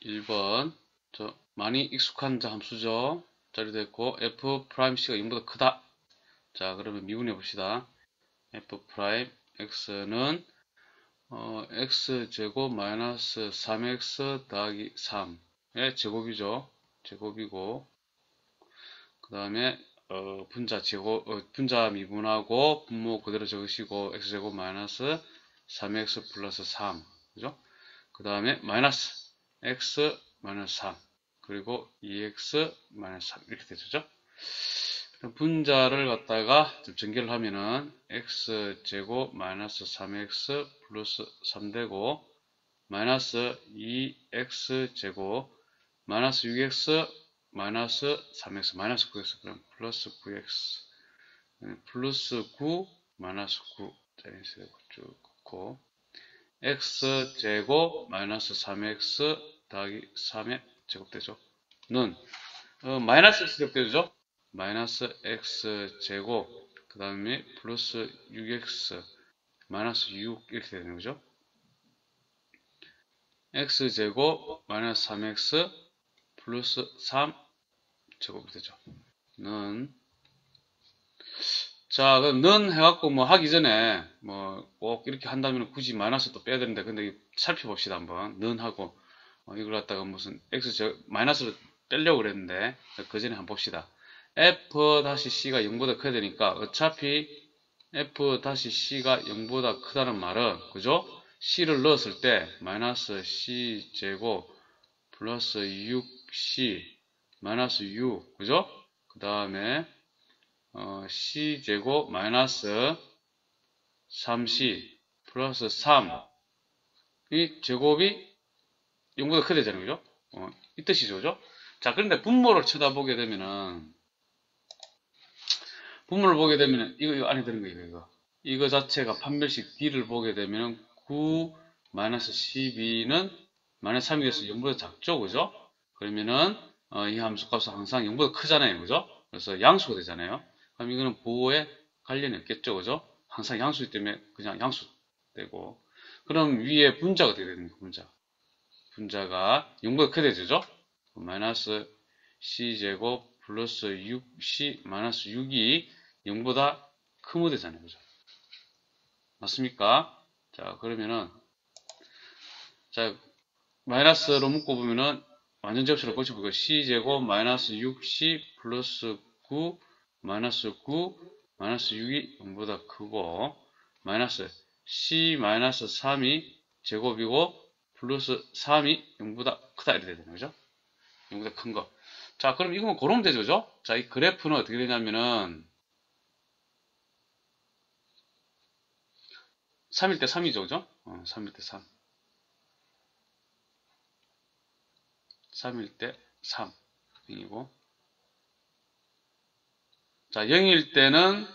1번. 많이 익숙한 자 함수죠. 자리됐고, f'c가 0보다 크다. 자, 그러면 미분해 봅시다. f'x는 x제곱 마이너스 3x 더하기 3의 제곱이죠. 제곱이고, 그 다음에 분자 미분하고 분모 그대로 적으시고 x제곱 마이너스 3x 플러스 3, 그죠? 그 다음에 마이너스 x 마이너스 3 그리고 2x 마이너스 3 이렇게 되죠. 분자를 갖다가 좀 전개를 하면은 x제곱 마이너스 3x 플러스 3 되고 마이너스 2x제곱 마이너스 6x 마이너스 3x 마이너스 9x 그럼 플러스 9x 플러스 9 마이너스 9 자, 이렇게 쭉 긋고 x제곱 마이너스 3x 더하기 3의 제곱되죠. 는 마이너스 x 제곱되죠. 마이너스 x제곱 그 다음에 플러스 6x 마이너스 6 이렇게 되는 거죠. x제곱 마이너스 3x 플러스 3 제곱이 되죠. 는 자, 그럼 는 해갖고 뭐 하기 전에 뭐 꼭 이렇게 한다면 굳이 마이너스 또 빼야 되는데 근데 살펴봅시다 한번. 는 하고 이걸 갖다가 무슨 x 마이너스를 빼려고 그랬는데 그 전에 한번 봅시다. f-c가 0보다 커야 되니까 어차피 f-c가 0보다 크다는 말은 그죠? c를 넣었을 때 마이너스 c제곱 플러스 6c 마이너스 6 그죠? 그 다음에 c제곱 마이너스 3c 플러스 3 이 제곱이 0보다 크게 되잖아요. 그죠? 이 뜻이죠. 그죠? 자, 그런데 분모를 쳐다보게 되면은 분모를 보게 되면은 이거 안에 드는 거예요. 이거 자체가 판별식 D를 보게 되면은 9 마이너스 12는 마이너스 3이 돼서 0보다 작죠. 그죠? 그러면은 이 함수값은 항상 0보다 크잖아요. 그죠? 그래서 양수가 되잖아요. 그럼 이거는 부호에 관련이 없겠죠. 그죠? 항상 양수이기 때문에 그냥 양수 되고 그럼 위에 분자가 되게 되는 거예요. 분자가 0보다 크게 되죠. 마이너스 c제곱 플러스 6c 마이너스 6이 0보다 크면 되잖아요. 그죠? 맞습니까? 자, 그러면은 자, 마이너스로 묶어보면은 완전 접수를 고쳐보고 c제곱 마이너스 6c 플러스 9 마이너스 9 마이너스 6이 0보다 크고 마이너스 c 마이너스 3이 제곱이고 플러스 3이 0보다 크다 이렇게 되는 거죠. 0보다 큰 거. 자, 그럼 이거만 고르면 되죠. 그죠? 자, 이 그래프는 어떻게 되냐면은 3일 때 3이죠. 그죠? 3일 때 3. 3일 때 3이고 자, 0일 때는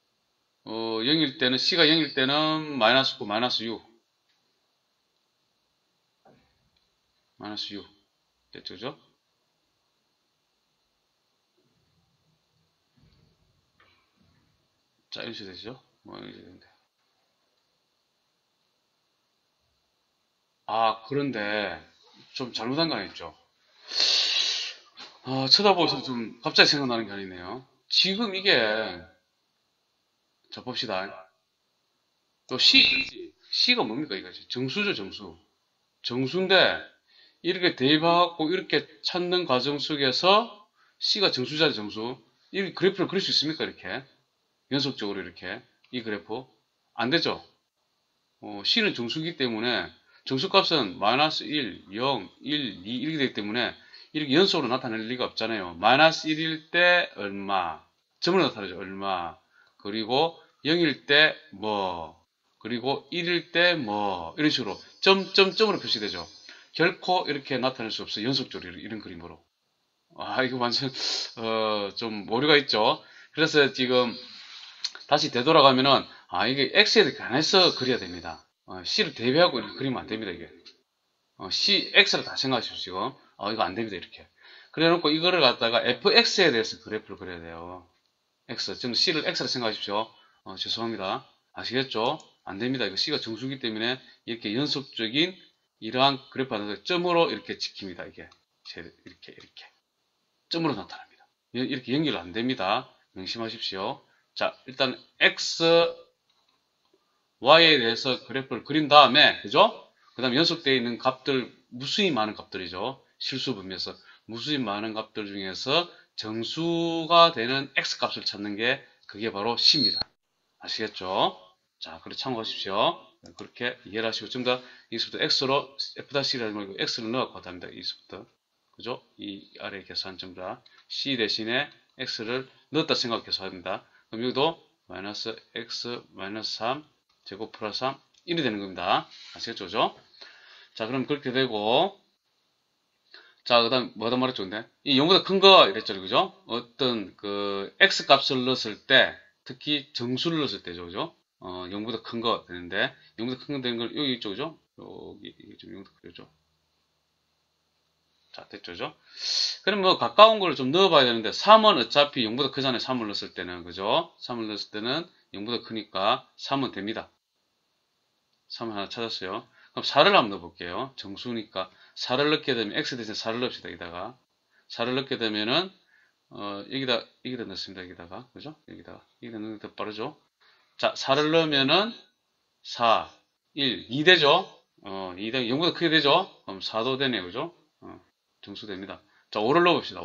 C가 0일 때는 마이너스 9, 마이너스 6 마이너스 6 됐죠. 그죠? 자, 이렇게 되죠. 뭐 이렇게 되는데. 아, 그런데 좀 잘못한 거 아니죠? 쳐다보면서 좀 갑자기 생각나는 게 아니네요. 지금 이게 자 봅시다. 또 C가 뭡니까 이거? 정수죠, 정수. 정수인데 이렇게 대입하고 이렇게 찾는 과정 속에서 C가 정수자리 정수. 이 그래프를 그릴 수 있습니까? 이렇게 연속적으로 이렇게 이 그래프 안 되죠. C는 정수이기 때문에 정수값은 마이너스 1, 0, 1, 2 이렇게 되기 때문에 이렇게 연속으로 나타낼 리가 없잖아요. 마이너스 1일 때 얼마, 점으로 나타나죠. 얼마, 그리고 0일 때 뭐, 그리고 1일 때 뭐, 이런 식으로 점으로 표시되죠. 결코 이렇게 나타낼 수 없어요. 연속적으로 이런 그림으로. 아, 이거 완전 좀 오류가 있죠. 그래서 지금 다시 되돌아가면은 이게 X에 관해서 그려야 됩니다. C를 대비하고 이렇게 그리면 안 됩니다. 이게 C, X를 다 생각하십시오. 지금 이거 안 됩니다. 이렇게 그래 놓고 이거를 갖다가 FX에 대해서 그래프를 그려야 돼요. X, 지금 C를 X로 생각하십시오. 죄송합니다. 아시겠죠? 안 됩니다. 이거 C가 정수기 때문에 이렇게 연속적인 이러한 그래프 하나 점으로 이렇게 지킵니다. 이게 이렇게 점으로 나타납니다. 이렇게 연결 안 됩니다. 명심하십시오. 자, 일단 x, y에 대해서 그래프를 그린 다음에, 그죠? 그 다음에 연속되어 있는 값들, 무수히 많은 값들이죠. 실수 분면서 무수히 많은 값들 중에서 정수가 되는 x 값을 찾는 게 그게 바로 c입니다. 아시겠죠? 자, 그렇게 참고하십시오. 그렇게 이해를 하시고, 좀 더, 여기서부터 x로, f-1이라는 걸 x를 넣어갖고 합니다. 여기서부터. 그죠? 이 아래 계산 전부 다 c 대신에 x를 넣었다 생각해서 합니다. 그럼 여기도 마이너스 x 마이너스 3 제곱 플러스 3 1이 되는 겁니다. 아시겠죠? 그죠? 자, 그럼 그렇게 되고, 자, 그 다음 뭐다 말했죠? 근데 이 0보다 큰 거 이랬죠. 그죠? 어떤 그 x 값을 넣었을 때, 특히 정수를 넣었을 때죠. 그죠? 0보다 큰 거 되는데, 0보다 큰 거 되는 걸 여기 있죠. 그죠? 여기, 이게 좀 0보다 크죠. 자, 됐죠. 그죠? 그럼 뭐 가까운 걸 좀 넣어봐야 되는데 3은 어차피 0보다 크잖아요. 3을 넣었을 때는. 그죠? 3을 넣었을 때는 0보다 크니까 3은 됩니다. 3을 하나 찾았어요. 그럼 4를 한번 넣어볼게요. 정수니까 4를 넣게 되면 x 대신에 4를 넣읍시다. 여기다가 4를 넣게 되면은 여기다 넣습니다. 여기다가 그죠? 여기다 넣는 게 더 빠르죠? 자, 4를 넣으면은 4, 1, 2 되죠? 2 되면 0보다 크게 되죠? 그럼 4도 되네요. 그죠? 정수됩니다. 자, 5를 넣어봅시다.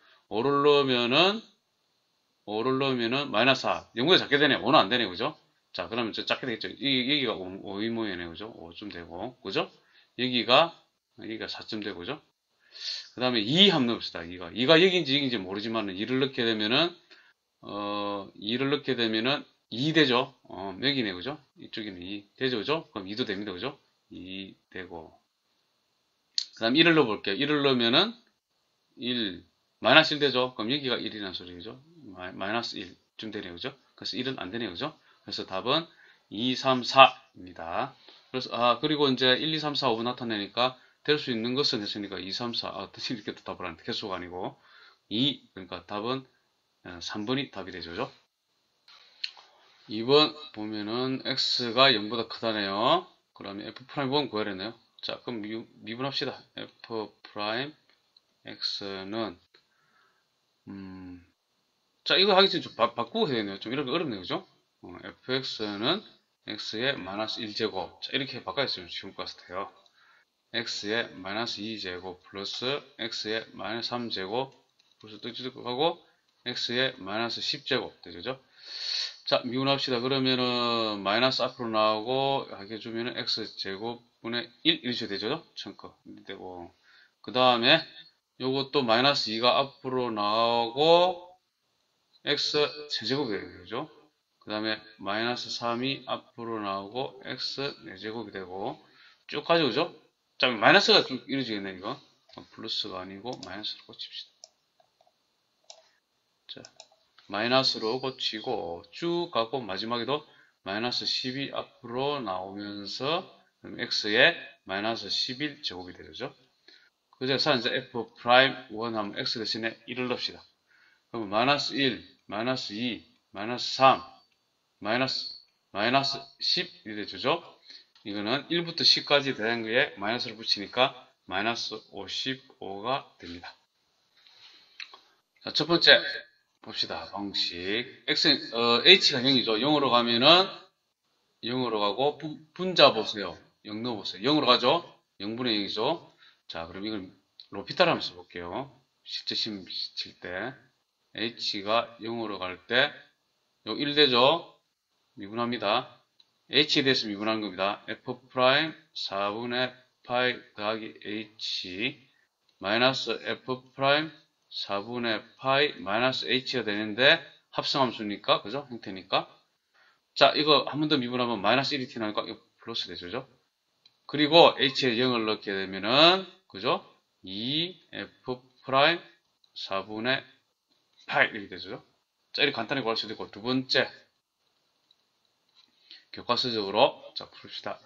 5를 넣으면은 마이너스 4. 0보다 작게 되네요. 5는 안 되네요. 그죠? 자, 그러면 저 작게 되겠죠. 여기가 5이 모이네요. 그죠? 5쯤 되고. 그죠? 여기가 4쯤 되고. 그죠? 그 다음에 2 한번 넣읍시다. 2가 여기인지 모르지만 2를 넣게 되면은 2를 넣게 되면은 2 되죠? 여기네. 그죠? 이쪽에는 2 되죠? 그죠? 그럼 2도 됩니다. 그죠? 2 되고. 그 다음 1을 넣어볼게요. 1을 넣으면은 1, 마이너스 1 되죠? 그럼 여기가 1이라는 소리죠? 마이너스 1쯤 되네요. 그죠? 그래서 1은 안 되네요. 그죠? 그래서 답은 2, 3, 4입니다. 그래서, 그리고 이제 1, 2, 3, 4, 5 나타내니까 될 수 있는 것은 됐으니까 2, 3, 4, 이렇게 답을 하는데 개수가 아니고 2, 그러니까 답은 3번이 답이 되죠. 그죠? 2번 보면은 x가 0보다 크다네요. 그러면 f'1 구하려네요. 자, 그럼 미분합시다. f' x는 자, 이거 하기 전에 좀 바꾸고 해야 되네요. 좀 이렇게 어렵네요. 그죠? fx는 x의 마이너스 1제곱. 자, 이렇게 바꿔있으면 쉬울 것 같아요. x의 마이너스 2제곱 플러스 x의 마이너스 3제곱 플러스 뜻하고 x의 마이너스 10제곱 되죠? 자, 미분합시다. 그러면은 마이너스 앞으로 나오고 하게 해주면은 x제곱분의 1 이렇게 되죠? 청거 되고 그 다음에 요것도 마이너스 2가 앞으로 나오고 x 세제곱이 되는 거죠. 그 다음에 마이너스 3이 앞으로 나오고 x 4제곱이 되고 쭉 가죠. 그죠? 자, 마이너스가 좀 이루어지겠네 이거. 플러스가 아니고 마이너스로 고칩시다. 자, 마이너스로 고치고 쭉 가고 마지막에도 마이너스 10이 앞으로 나오면서 x의 마이너스 11제곱이 되죠. 그래서 이제 f'1 하면 x 대신에 1을 넣읍시다. 그러면 마이너스 1, 마이너스 2, 마이너스 3, 마이너스 10 이렇게 되죠. 이거는 1부터 10까지 되는 거에 마이너스를 붙이니까 마이너스 55가 됩니다. 자, 첫 번째 봅시다. 방식. h가 0이죠. 0으로 가면은 0으로 가고 분자 보세요. 0 넣어보세요. 0으로 가죠. 0분의 0이죠. 자, 그럼 이걸 로피탈 한번 써볼게요. 실제 시험 칠 때 h가 0으로 갈 때 요 1 되죠. 미분합니다. h에 대해서 미분하는 겁니다. f' 4분의 파이 더하기 h 마이너스 f' 4분의 파이 마이너스 h가 되는데 합성함수니까 그죠? 형태니까 자, 이거 한 번 더 미분하면 마이너스 1이 튀어나오니까 이거 플러스 되죠. 그죠? 그리고 h에 0을 넣게 되면은 그죠? 2f' 4분의 8 이렇게 되죠. 자, 이렇게 간단히 구할 수도 있고 두 번째 교과서적으로 자 풉시다.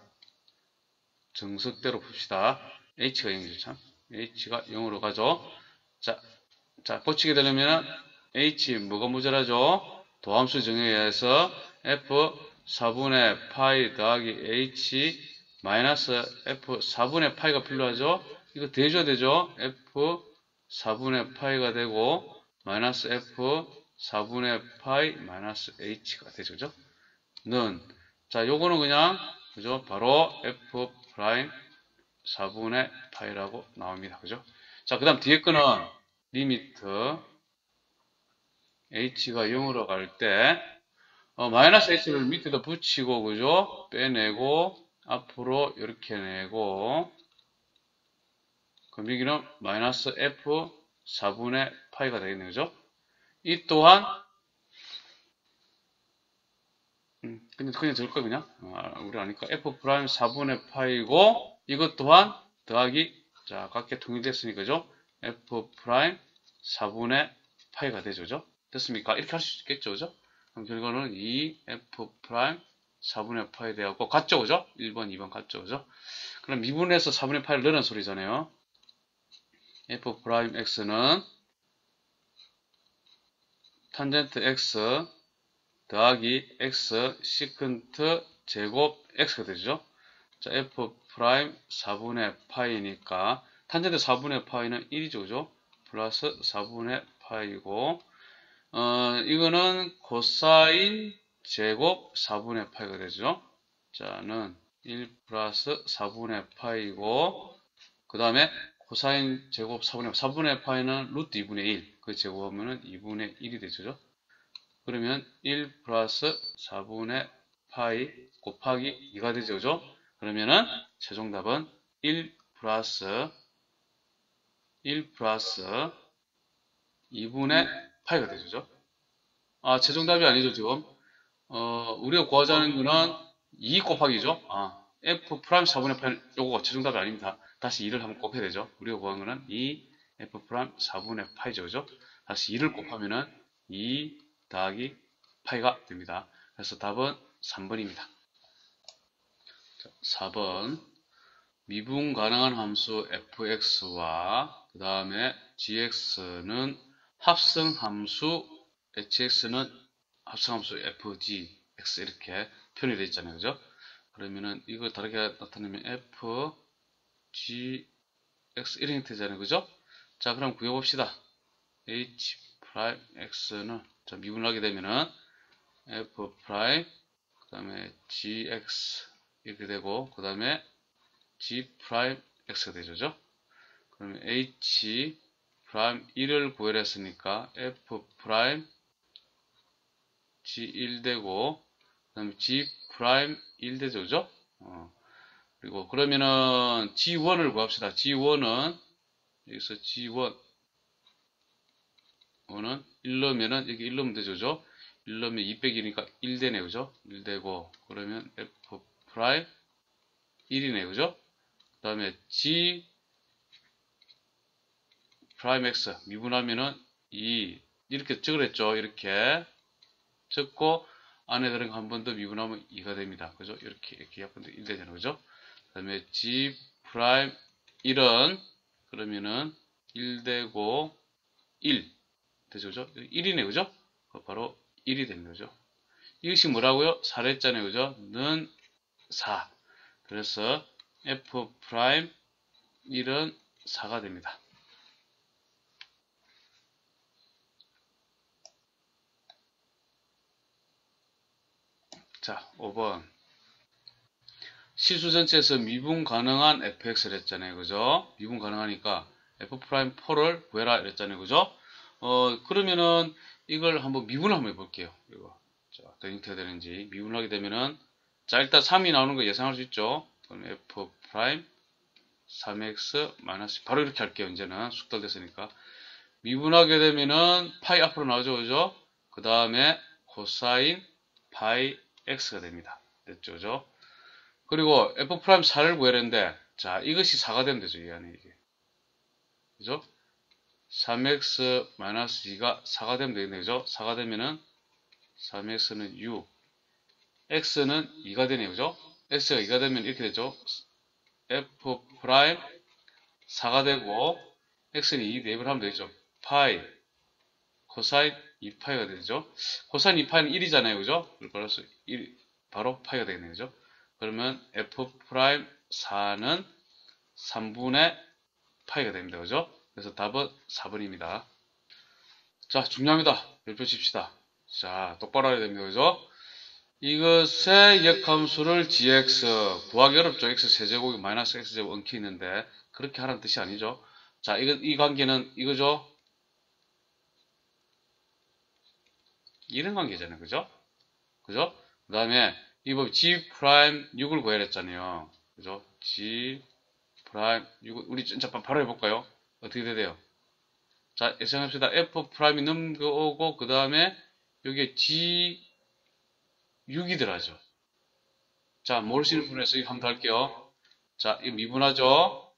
정석대로 풉시다. h가 0이죠. 참. h가 0으로 가죠. 자, 고치게 되려면 h 뭐가 모자라죠? 도함수 정의에 의해서 f 4분의 파이 더하기 h 마이너스 f 4분의 파이가 필요하죠. 이거 대줘야 되죠. f 4분의 파이가 되고 마이너스 f 4분의 파이 마이너스 h가 되죠. 그죠? 는 자, 요거는 그냥 그죠? 바로 f 프라임 4분의 파이라고 나옵니다. 그죠? 자, 그 다음 뒤에 거는 리미트 h가 0으로 갈 때 마이너스 h를 밑에다 붙이고 그죠? 빼내고 앞으로 이렇게 내고 그럼 여기는 마이너스 f 4분의 파이가 되겠네요. 그죠? 이 또한 그냥 될 거 그냥 우리 아니까 f 프라임 4분의 파이고 이것 또한 더하기 자 각게 통일됐으니까 그죠? f 프라임 4분의 파이가 되죠. 그죠? 됐습니까? 이렇게 할 수 있겠죠. 그죠? 그럼 결과는 2f 프라임 4분의 파이 되었고 같죠. 그죠? 1번 2번 같죠. 그죠? 그럼 미분에서 4분의 파이를 넣는 소리잖아요. f 프라임 x는 탄젠트 x 더하기 x 시컨트 제곱 x가 되죠. 자, f 프라임 4분의 파이니까 탄젠트 4분의 파이는 1이죠. 그죠? 플러스 4분의 파이고 이거는 코사인 제곱 4분의 파이가 되죠. 자는 1 플러스 4분의 파이고 그 다음에 코사인 제곱 4분의 파이는 루트 2분의 1. 그 제곱하면 2분의 1이 되죠. 그러면 1 플러스 4분의 파이 곱하기 2가 되죠. 그죠? 그러면은 최종 답은 1 플러스 2분의 파이가 되죠. 아, 최종 답이 아니죠, 지금. 우리가 구하자는 거는 2 곱하기죠. f 프라임 4분의 8, 요거 최종 답이 아닙니다. 다시 2를 한번 곱해야 되죠. 우리가 구한 거는 2 f 프라임 4분의 파이죠, 그죠? 다시 2를 곱하면은 2 더하기 파이가 됩니다. 그래서 답은 3번입니다. 4번. 미분 가능한 함수 fx와 그 다음에 gx는 합성함수, hx는 합성함수 fgx 이렇게 표현이 되어 있잖아요. 그죠? 그러면은 이거 다르게 나타내면 f, g, x 이런 형태잖아요. 그죠? 자, 그럼 구해봅시다. h 프라임 x는 자, 미분하게 되면은 f 프라임 그 다음에 gx 이렇게 되고 그 다음에 g 프라임 x가 되죠. 그러면 h 프라임 1을 구해라 했으니까 f 프라임 g1 되고 그 다음에 g 프라임 1 되죠. 그죠? 그리고 그러면은 g1을 구합시다. g1은 여기서 g1 는 1 넣으면은 여기 1 넣으면 되죠. 그죠? 1 넣으면 2 빼기니까 1 되네요. 그죠? 1 되고 그러면 f 프라임 1이네요. 그죠? 그 다음에 g 프라임 x 미분하면은 2 이렇게 적으랬죠. 이렇게 적고 안에 들은 거 한 번 더 미분하면 2가 됩니다. 그죠? 이렇게 한 번 더 1 되잖아요. 그죠? 그 다음에 g 프라임 1은 그러면은 1 되고 1 되죠. 그죠? 1이네. 그죠? 바로 1이 되는 거죠. 이것이 뭐라고요? 4를 했잖아요. 그죠? 는 4. 그래서 f 프라임 1은 4가 됩니다. 자, 5번. 실수 전체에서 미분 가능한 fx를 했잖아요. 그죠? 미분 가능하니까 f'4를 구해라 이랬잖아요. 그죠? 그러면은 이걸 한번 미분을 한번 해볼게요. 이거. 자, 어떻게 되는지. 미분하게 되면은 자, 일단 3이 나오는 거 예상할 수 있죠? 그럼 f' 3x 마이너스 바로 이렇게 할게요. 이제는 숙달됐으니까. 미분하게 되면은 파이 앞으로 나오죠. 그죠? 그 다음에 코사인 파이 x가 됩니다. 됐죠? 그죠? 그리고 f'4를 구해야되는데 자, 이것이 4가 되면 되죠. 이 안에 이게. 그죠? 3x-2가 4가 되면 되겠네. 그죠? 4가 되면은 3x는 6, x는 2가 되네요. 그죠? x가 2가 되면 이렇게 되죠. f' 4가 되고 x는 2 대입을 하면 되죠. 파이 코사인 2파이가 되죠. 코사인 2파이는 1이잖아요. 그죠? 그래서 1, 바로 파이가 되겠네요. 그죠? 그러면 F'4는 3분의 파이가 됩니다. 그죠? 그래서 답은 4번입니다. 자, 중요합니다. 별표 칩시다. 자, 똑바로 해야 됩니다. 그죠? 이것의 역함수를 gx, 구하기 어렵죠. x 세제곱이 마이너스 x제곱 엉키 있는데, 그렇게 하라는 뜻이 아니죠. 자, 이 관계는 이거죠? 이런 관계잖아요. 그죠? 그죠? 그 다음에, 이 법 g 프라임 6을 구해야 했잖아요. 그죠? g 프라임 6을, 우리 진짜 바로 해볼까요? 어떻게 돼요? 자, 예상합시다. f 프라임이 넘겨오고, 그 다음에, 여기에 g 6이 들어가죠. 자, 몰실 분해서 이거 한번 더 할게요. 자, 이거 미분하죠?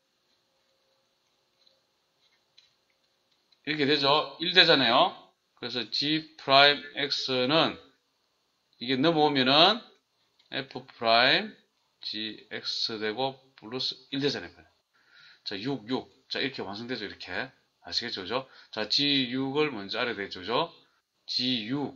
이렇게 되죠? 1되잖아요? 그래서 g 프라임 x는 이게 넘어오면은 f 프라임 gx 되고 플러스 1되잖아요. 자, 6. 자, 이렇게 완성되죠? 이렇게. 아시겠죠? 그죠? 자, g6을 먼저 알아야 되죠? 그죠? g6.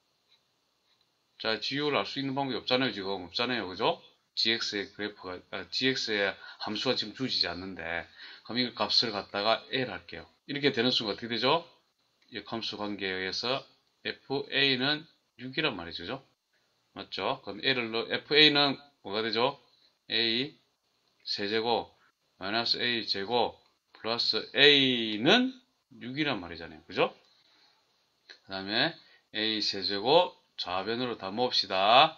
자, g6을 알 수 있는 방법이 없잖아요. 지금 없잖아요. 그죠? gx의 그래프가, gx의 함수가 지금 주어지지 않는데, 그럼 이 값을 갖다가 L 할게요. 이렇게 되는 순간 어떻게 되죠? 역함수 관계에 의해서 FA는 6이란 말이죠. 그죠? 맞죠? 그럼 FA는 뭐가 되죠? A 세제곱 마이너스 A 제곱 플러스 A는 6이란 말이잖아요. 그죠? 그 다음에 A 세제곱 좌변으로 다 모읍시다.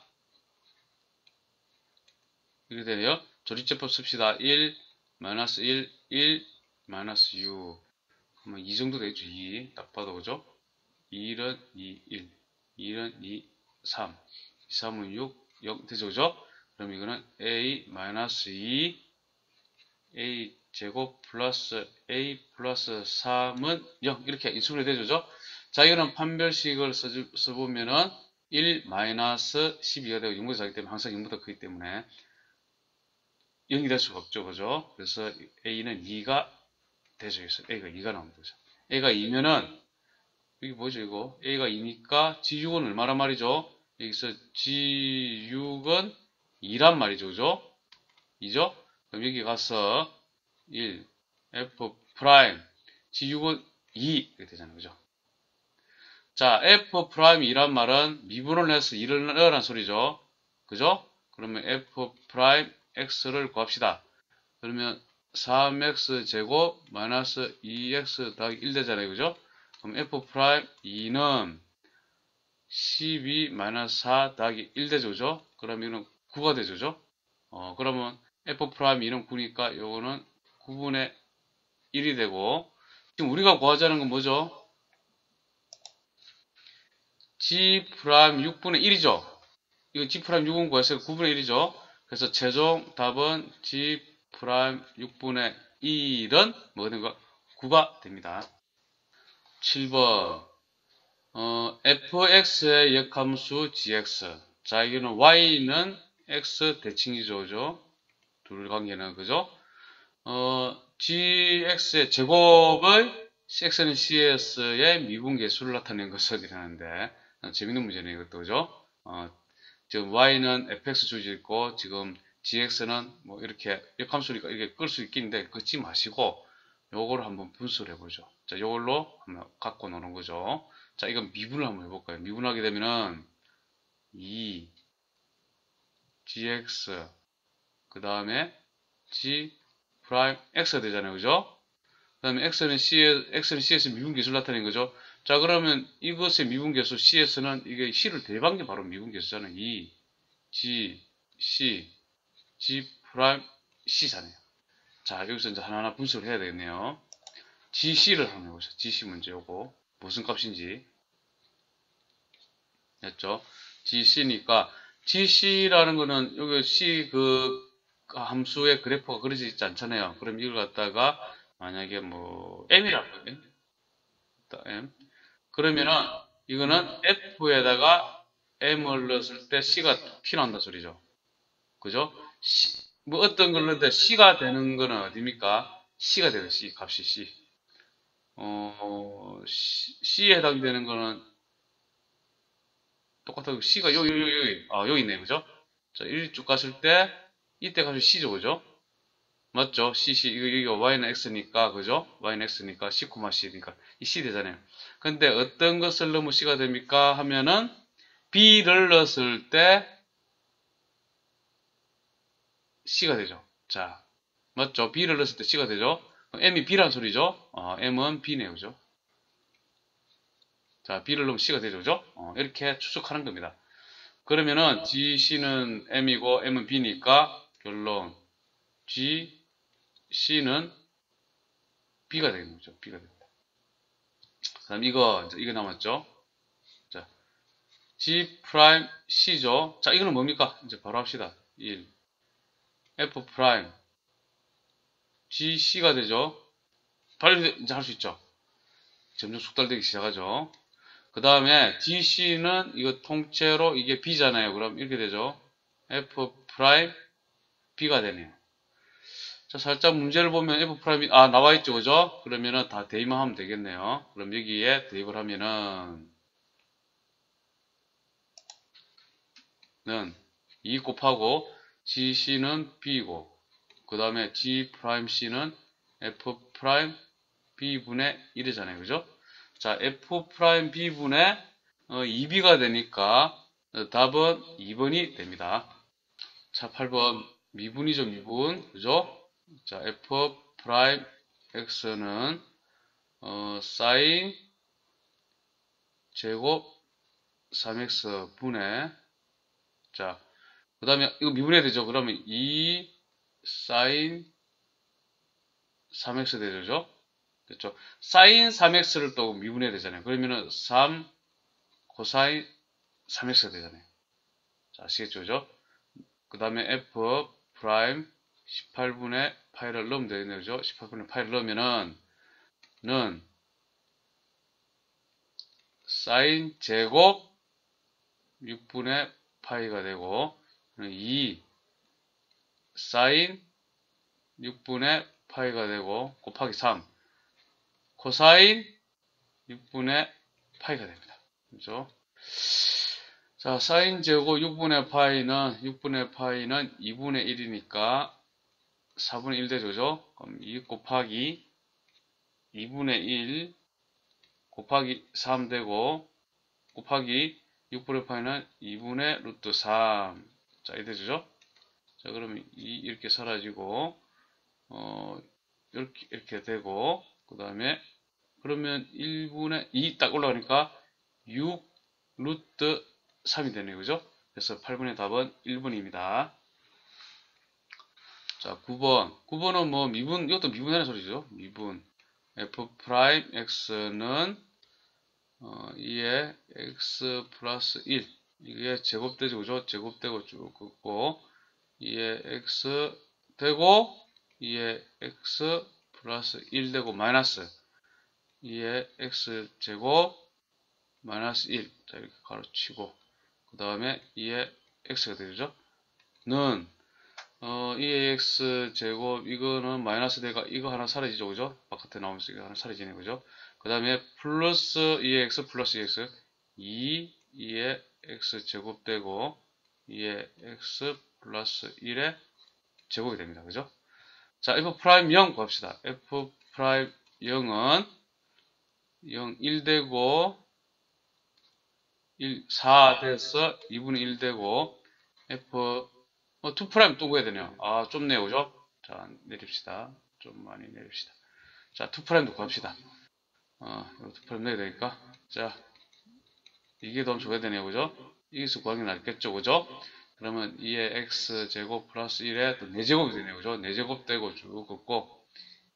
이렇게 되네요. 조립제법 씁시다. 1, 마이너스 1, 1, 마이너스 6. 그러면 이 정도 되겠죠. 2. 딱 봐도 그죠? 1은 2, 1. 1은 2, 3. 2, 3은 6, 0 되죠. 그죠? 그럼 이거는 A 마이너스 2, A 제곱 플러스 A 플러스 3은 0. 이렇게 인수분해 되죠. 그죠? 자, 이거는 판별식을 써보면은 1 마이너스 12가 되고 0보다 작기 때문에 항상 0보다 크기 때문에 0이 될 수가 없죠. 그죠? 그래서 A는 2가 되죠. 그래서 A가 2가 나오는 거죠. A가 2면은 이게 뭐죠, 이거? A가 2니까 G6은 얼마란 말이죠? 여기서 G6은 2란 말이죠, 그죠? 2죠? 그럼 여기 가서 1, F 프라임, G6은 2 이렇게 되잖아요, 그죠? 자, F 프라임 2란 말은 미분을 해서 2를 넣으란 소리죠, 그죠? 그러면 F 프라임 X를 구합시다. 그러면 3X 제곱 마이너스 2X 더하기 1 되잖아요, 그죠? 그럼 F 프라임 2는 12 마이너스 4 더하기 1 되죠, 그죠? 그럼 이거는 9가 되죠, 그죠? 그러면 F 프라임 2는 9니까 요거는 9분의 1이 되고, 지금 우리가 구하자는 건 뭐죠? G 프라임 6분의 1이죠? 이거 G 프라임 6은 구했어요. 9분의 1이죠? 그래서 최종 답은 G 프라임 6분의 1은 뭐가 된 거? 9가 됩니다. 7번. fx의 역함수 gx. 자, 여기는 y는 x 대칭이죠, 그죠? 둘 관계는, 그죠? gx의 제곱을 x는 cs의 미분계수를 나타낸 것을 이라는데 재밌는 문제네요, 이것도, 그죠? 지금 y는 fx 주어져 있고, 지금 gx는 뭐 이렇게 역함수니까 이렇게 끌 수 있겠는데, 긋지 마시고, 요걸 한번 분수를 해보죠. 자, 요걸로 한번 갖고 노는 거죠. 자, 이건 미분을 한번 해볼까요? 미분하게 되면은 2 gx 그 다음에 g 프라임 x가 되잖아요, 그죠? 그 다음에 x는 c에서 미분계수를 나타낸 거죠. 자, 그러면 이것의 미분계수 c에서는 이게 c를 대입한 게 바로 미분계수잖아요. 2 g c g 프라임 c잖아요. 자, 여기서 이제 하나하나 분석을 해야 되겠네요. GC를 한번 해보죠. GC 문제 요거 무슨 값인지 했죠. GC니까 GC라는 거는 여기 C 그 함수의 그래프가 그려져 있지 않잖아요. 그럼 이걸 갖다가 만약에 뭐 M이라고 하면 M 그러면은 이거는 F에다가 M을 넣었을 때 C가 피 나온다 소리죠. 그죠? 뭐 어떤 걸 넣는데 C가 되는 거는 어디입니까? C가 되는 C 값이 C. C에 해당되는 거는 똑같아요. C가 여기, 여기 있네, 그죠? 자, 이리 쭉 갔을 때, 이때 값이 C죠, 그죠? 맞죠? 이거 Y는 X니까, 그죠? Y는 X니까, C, C니까, 이 C 되잖아요. 근데 어떤 것을 넣으면 C가 됩니까? 하면은, B를 넣었을 때, C가 되죠. 자, 맞죠? B를 넣었을 때 C가 되죠? M이 B란 소리죠? M은 B네요, 그죠? 자, B를 넣으면 C가 되죠, 그죠? 이렇게 추측하는 겁니다. 그러면은, GC는 M이고, M은 B니까, 결론, G, C는 B가 되는 거죠. B가 됩니다. 그 다음 이거 남았죠? 자, G 프라임 C죠? 자, 이거는 뭡니까? 이제 바로 합시다. 1. F 프라임 G C가 되죠? 빨리 이제 할 수 있죠? 점점 숙달되기 시작하죠? 그 다음에 G C는 이거 통째로 이게 B잖아요. 그럼 이렇게 되죠? F 프라임 B가 되네요. 자, 살짝 문제를 보면 F 프라임이, 나와 있죠. 그죠? 그러면은 다 대입만 하면 되겠네요. 그럼 여기에 대입을 하면은, 2 곱하고 GC는 B고, 그 다음에 G 프라임 C는 F 프라임 B분의 1이잖아요. 그죠? 자, F 프라임 B분의 2B가 되니까 답은 2번이 됩니다. 자, 8번 미분이죠, 미분. 그죠? 자, F 프라임 X는 사인 제곱 3X 분의, 자, 그 다음에 이거 미분해야 되죠. 그러면 2 사인 3x 되죠. 그렇죠. 사인 3x를 또 미분해야 되잖아요. 그러면은 3 코사인 3x가 되잖아요. 자, 아시겠죠? 그죠? 그 다음에 f 프라임 18분의 파이를 넣으면 되겠네요. 그죠? 18분의 파이를 넣으면은 는 사인 제곱 6분의 파이가 되고 2 사인 6분의 파이가 되고 곱하기 3 코사인 6분의 파이가 됩니다. 그죠? 자, 사인 제곱 6분의 파이는 2분의 1이니까 4분의 1 되죠. 그죠? 그럼 2 곱하기 2분의 1 곱하기 3 되고 곱하기 6분의 파이는 2분의 루트 3. 자, 이렇게 되죠. 자, 그러면 이렇게 사라지고 이렇게 되고 그 다음에 그러면 1분의 2 딱 올라가니까 6 루트 3이 되네요. 그죠? 그래서 8번의 답은 1번입니다. 자, 9번. 9번은 뭐 미분, 이것도 미분하는 소리죠. 미분. f 프라임 x는 2에 x 플러스 1. 이게 제곱되죠. 그죠? 제곱되고 쭉 긋고 2에 x 되고 2에 x 플러스 1 되고 마이너스 2에 x 제곱 마이너스 1. 자, 이렇게 가로치고 그 다음에 2에 x가 되죠. 는 2ax 제곱 이거는 마이너스 대가 이거 하나 사라지죠. 그죠? 바깥에 나오면서 이거 하나 사라지네. 그죠? 그 다음에 플러스 2ax 플러스 2x 2에 x 제곱 되고 2에 x 플러스 1의 제곱이 됩니다. 그죠? 자, f 프라임 0 구합시다. f 프라임 0은 0, 1 되고 4 돼서 2분의 1 되고 f 2 프라임 또 구해야 되네요. 좁네요. 그죠? 자, 내립시다. 좀 많이 내립시다. 자, 2 프라임도 구합시다. 이거 2 프라임 내야 되니까. 자, 이게 더 줘야 되네요. 그죠? 여기서 구하는 게 낫겠죠. 그죠? 그러면 2의 x 제곱 플러스 1에 또 4제곱이 되네요. 그죠? 4제곱 되고 쭉 긋고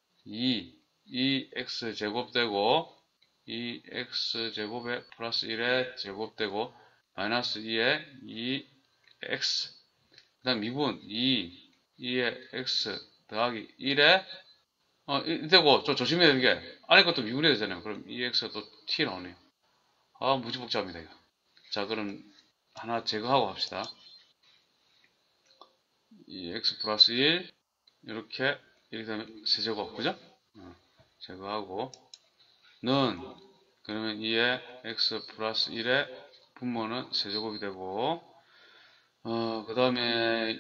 2x 제곱 되고 2x 제곱에 플러스 1에 제곱 되고 마이너스 2에 2x 그 다음 미분 2에 x 더하기 1에 1 되고 좀 조심해야 되는 게 안에 것도 미분해야 되잖아요. 그럼 2x가 또 t 나오네요. 무지 복잡합니다. 이거. 자, 그럼 하나 제거하고 합시다. 2x 플러스 1 이렇게 되면 세제곱 그죠? 제거하고 는 그러면 2에 x 플러스 1의 분모는 세제곱이 되고 그 다음에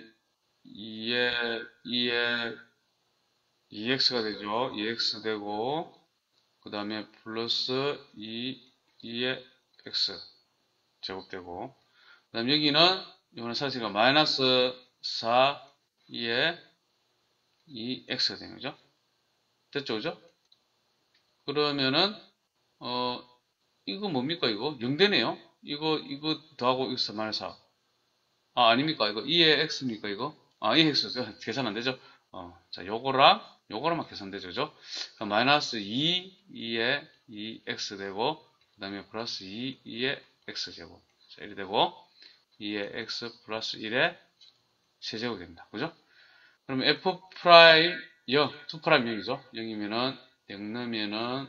2에 2x가 되죠. 2x 되고, 그 다음에 플러스 2의 x 제곱되고, 그 다음 여기는, 이거는 사실가 마이너스 4, 2의 2x가 되는 거죠. 됐죠, 그죠? 그러면은, 어, 이거 뭡니까, 이거? 0되네요. 이거 더하고 이거 마이너스 4. 아, 아닙니까? 이거 2의 x입니까, 이거? 아, 2의 x. 계산 안 되죠? 자, 요거랑만 계산되죠, 그죠? 그럼 마이너스 2의 2x 되고, 그 다음에 플러스 2의 x 제곱. 자, 이렇게 되고, 2의 x 플러스 1의 세제곱이 됩니다. 그죠? 그러면 f 프라임 0, 2 프라임 0이죠? 0이면은, 0 넣으면은,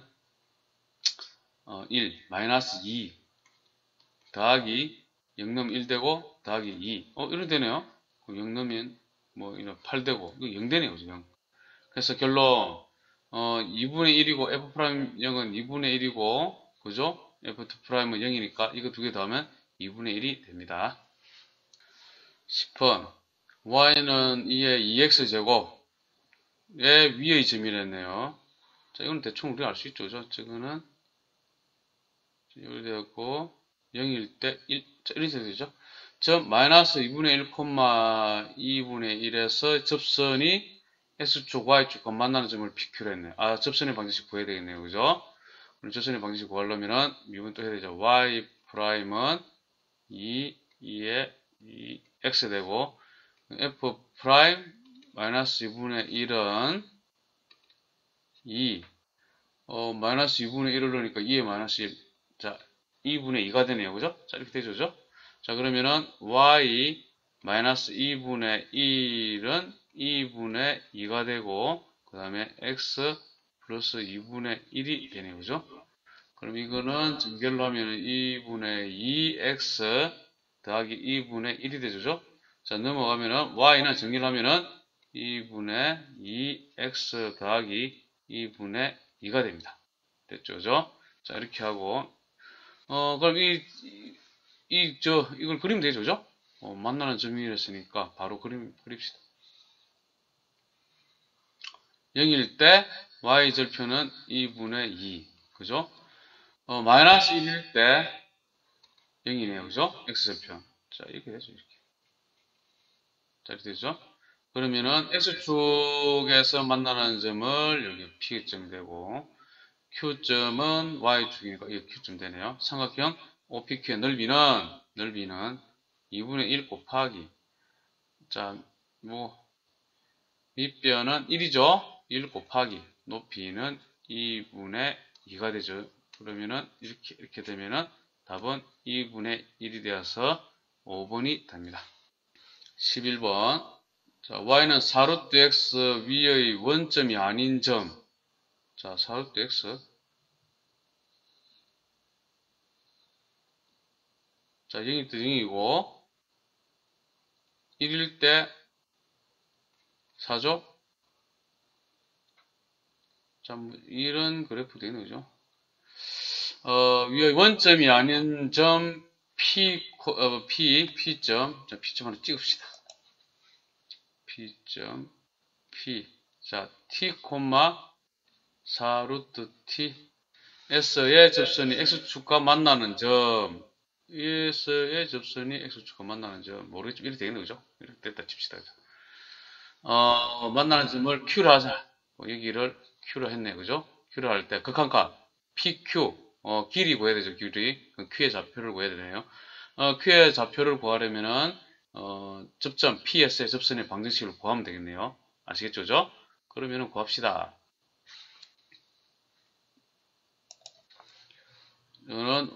1, 마이너스 2, 더하기 0 넣으면 1 되고, 더하기 2. 이렇게 되네요. 그럼 0 넣으면, 이런 8 되고, 이거 0 되네요, 지금. 그래서 결론, 2분의 1이고, f 프라임 0은 2분의 1이고, 그죠? f2 프라임은 0이니까, 이거 두 개 더하면 2분의 1이 됩니다. 10번. y는 2의 2x 제곱의 위의 점이랬네요. 자, 이거는 대충 우리가 알 수 있죠. 저거는, 여기 되었고, 0일 때 1, 자, 이렇게 되죠. 점, 마이너스 2분의 1, 2분의 1에서 접선이 x축, y축과 만나는 점을 PQ로 했네요. 아, 접선의 방정식 구해야 되겠네요. 그죠? 그럼 접선의 방정식 구하려면은, 미분 또 해야 되죠. y 프라임은 2의 2x 되고, f 프라임 마이너스 2분의 1은 2, 마이너스 2분의 1을 넣으니까 2의 마이너스 1. 자, 2분의 2가 되네요. 그죠? 자, 이렇게 되죠. 그죠? 자, 그러면은 y 마이너스 2분의 1은 2분의 2가 되고, 그 다음에 x 플러스 2분의 1이 되네요. 그죠? 그럼 이거는 전결로 하면은 2분의 2x 더하기 2분의 1이 되죠. 그죠? 자, 넘어가면은 y는 정리를 하면은 2분의 2x 더하기 2분의 2가 됩니다. 됐죠? 그죠? 자, 이렇게 하고, 그럼 이걸 그리면 되죠? 그죠? 만나는 점이랬으니까 바로 그립시다. 0일 때 y절표는 2분의 2. 그죠? 마이너스 1일 때 0이네요. 그죠? x절표. 자, 이렇게 되죠. 이렇게. 자, 이렇게 되죠? 그러면은 x축에서 만나는 점을 여기 p점 되고, q점은 y축이니까 이게 q점 되네요. 삼각형 OPQ의 넓이는 2분의 1 곱하기, 자, 밑변은 1이죠. 1 곱하기, 높이는 2분의 2가 되죠. 그러면은 이렇게 되면은 답은 2분의 1이 되어서 5번이 됩니다. 11번. 자, y는 4루트 x 위의 원점이 아닌 점. 자, 4루트 x. 자, 0일 때 0이고, 1일 때 4죠? 자, 이런 그래프 되는 거죠. 위의 원점이 아닌 점, P점. 자, P점 하나 찍읍시다. P점, P. 자, T, 4루트 T. S의 접선이 X축과 만나는 점. S의 접선이 X축과 만나는 점. 모르겠지만, 이렇게 되겠네, 그죠? 이렇게 됐다 칩시다. 만나는 점을 Q로 하자. 여기를 Q로 했네, 그죠? Q로 할 때, 극한값. PQ. 길이 구해야 되죠, 길이. Q의 좌표를 구해야 되네요. Q의 좌표를 구하려면은, 접점, PS의 접선의 방정식을 구하면 되겠네요. 아시겠죠, 그죠? 그러면은 구합시다. 이거는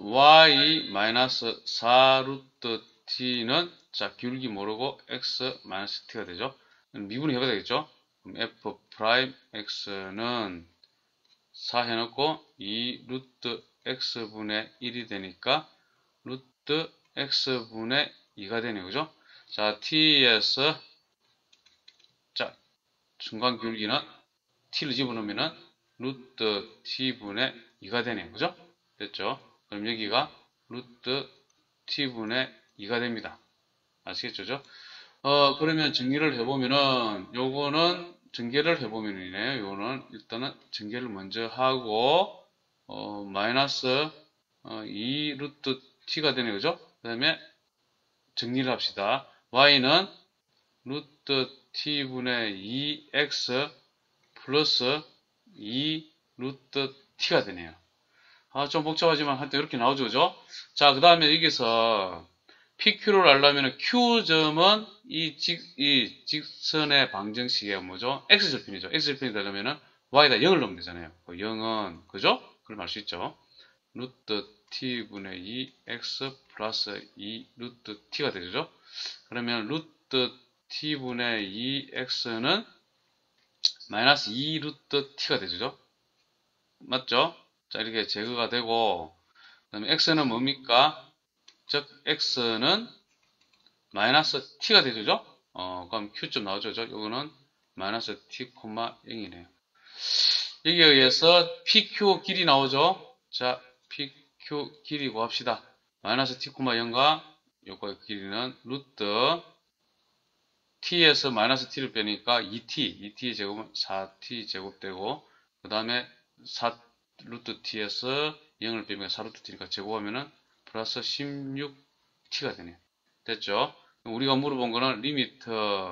y-4루트 t는, 자, 기울기 모르고 x-t가 되죠. 미분이 해봐야 되겠죠? 그럼 f 프라임 x는 4 해놓고 2 루트 x분의 1이 되니까 루트 x분의 2가 되네요. 그죠? 자, t에서, 자, 중간 기울기는 t를 집어넣으면은 루트 t분의 2가 되네요. 그죠? 됐죠? 그럼 여기가 루트 t분의 2가 됩니다. 아시겠죠? 그러면 정리를 해보면은, 요거는 전개를 해보면이네요. 요거는 일단은 전개를 먼저 하고, 마이너스 2 루트 t가 되네요. 그죠? 그 다음에 정리를 합시다. y는 루트 t분의 2x 플러스 2 루트 t가 되네요. 좀 복잡하지만 하여튼 이렇게 나오죠. 그죠? 자, 그 다음에 여기서 PQ를 알려면 Q점은 이 직선의 방정식이 뭐죠? X절편이죠. X절편이 되려면 Y에다 0을 넣으면 되잖아요. 0은, 그죠? 그럼 알 수 있죠. 루트 T분의 2X 플러스 2 루트 T가 되죠. 그러면 루트 T분의 2X는 마이너스 2 루트 T가 되죠. 맞죠? 자, 이렇게 제거가 되고, 그 다음에 X는 뭡니까? 즉, X는 마이너스 t가 되죠? 그럼 q점 나오죠? 이거는 마이너스 t, 0이네요. 여기에 의해서 pq 길이 나오죠? 자, pq 길이 구합시다. 마이너스 t, 0과 요거의 길이는 루트 t에서 마이너스 t를 빼니까 2t 제곱은 4t 제곱 되고, 그 다음에 4 루트 t에서 0을 빼면 4 루트 t니까 제곱하면은 플러스 16t가 되네요. 됐죠? 우리가 물어본 거는 리미트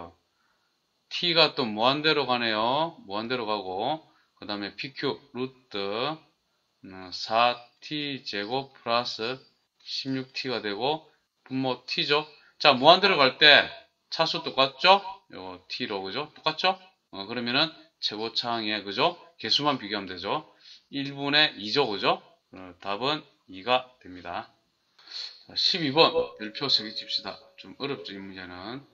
t가 또 무한대로 가네요. 무한대로 가고, 그 다음에 pq 루트 4t 제곱 플러스 16t가 되고, 분모 t죠. 자, 무한대로 갈 때 차수 똑같죠? 요 t로, 그죠? 똑같죠? 그러면은 최고차항의, 그죠? 개수만 비교하면 되죠. 1분의 2죠, 그죠? 답은 2가 됩니다. 12번 별표 3개 칩시다. 좀 어렵죠, 이 문제는.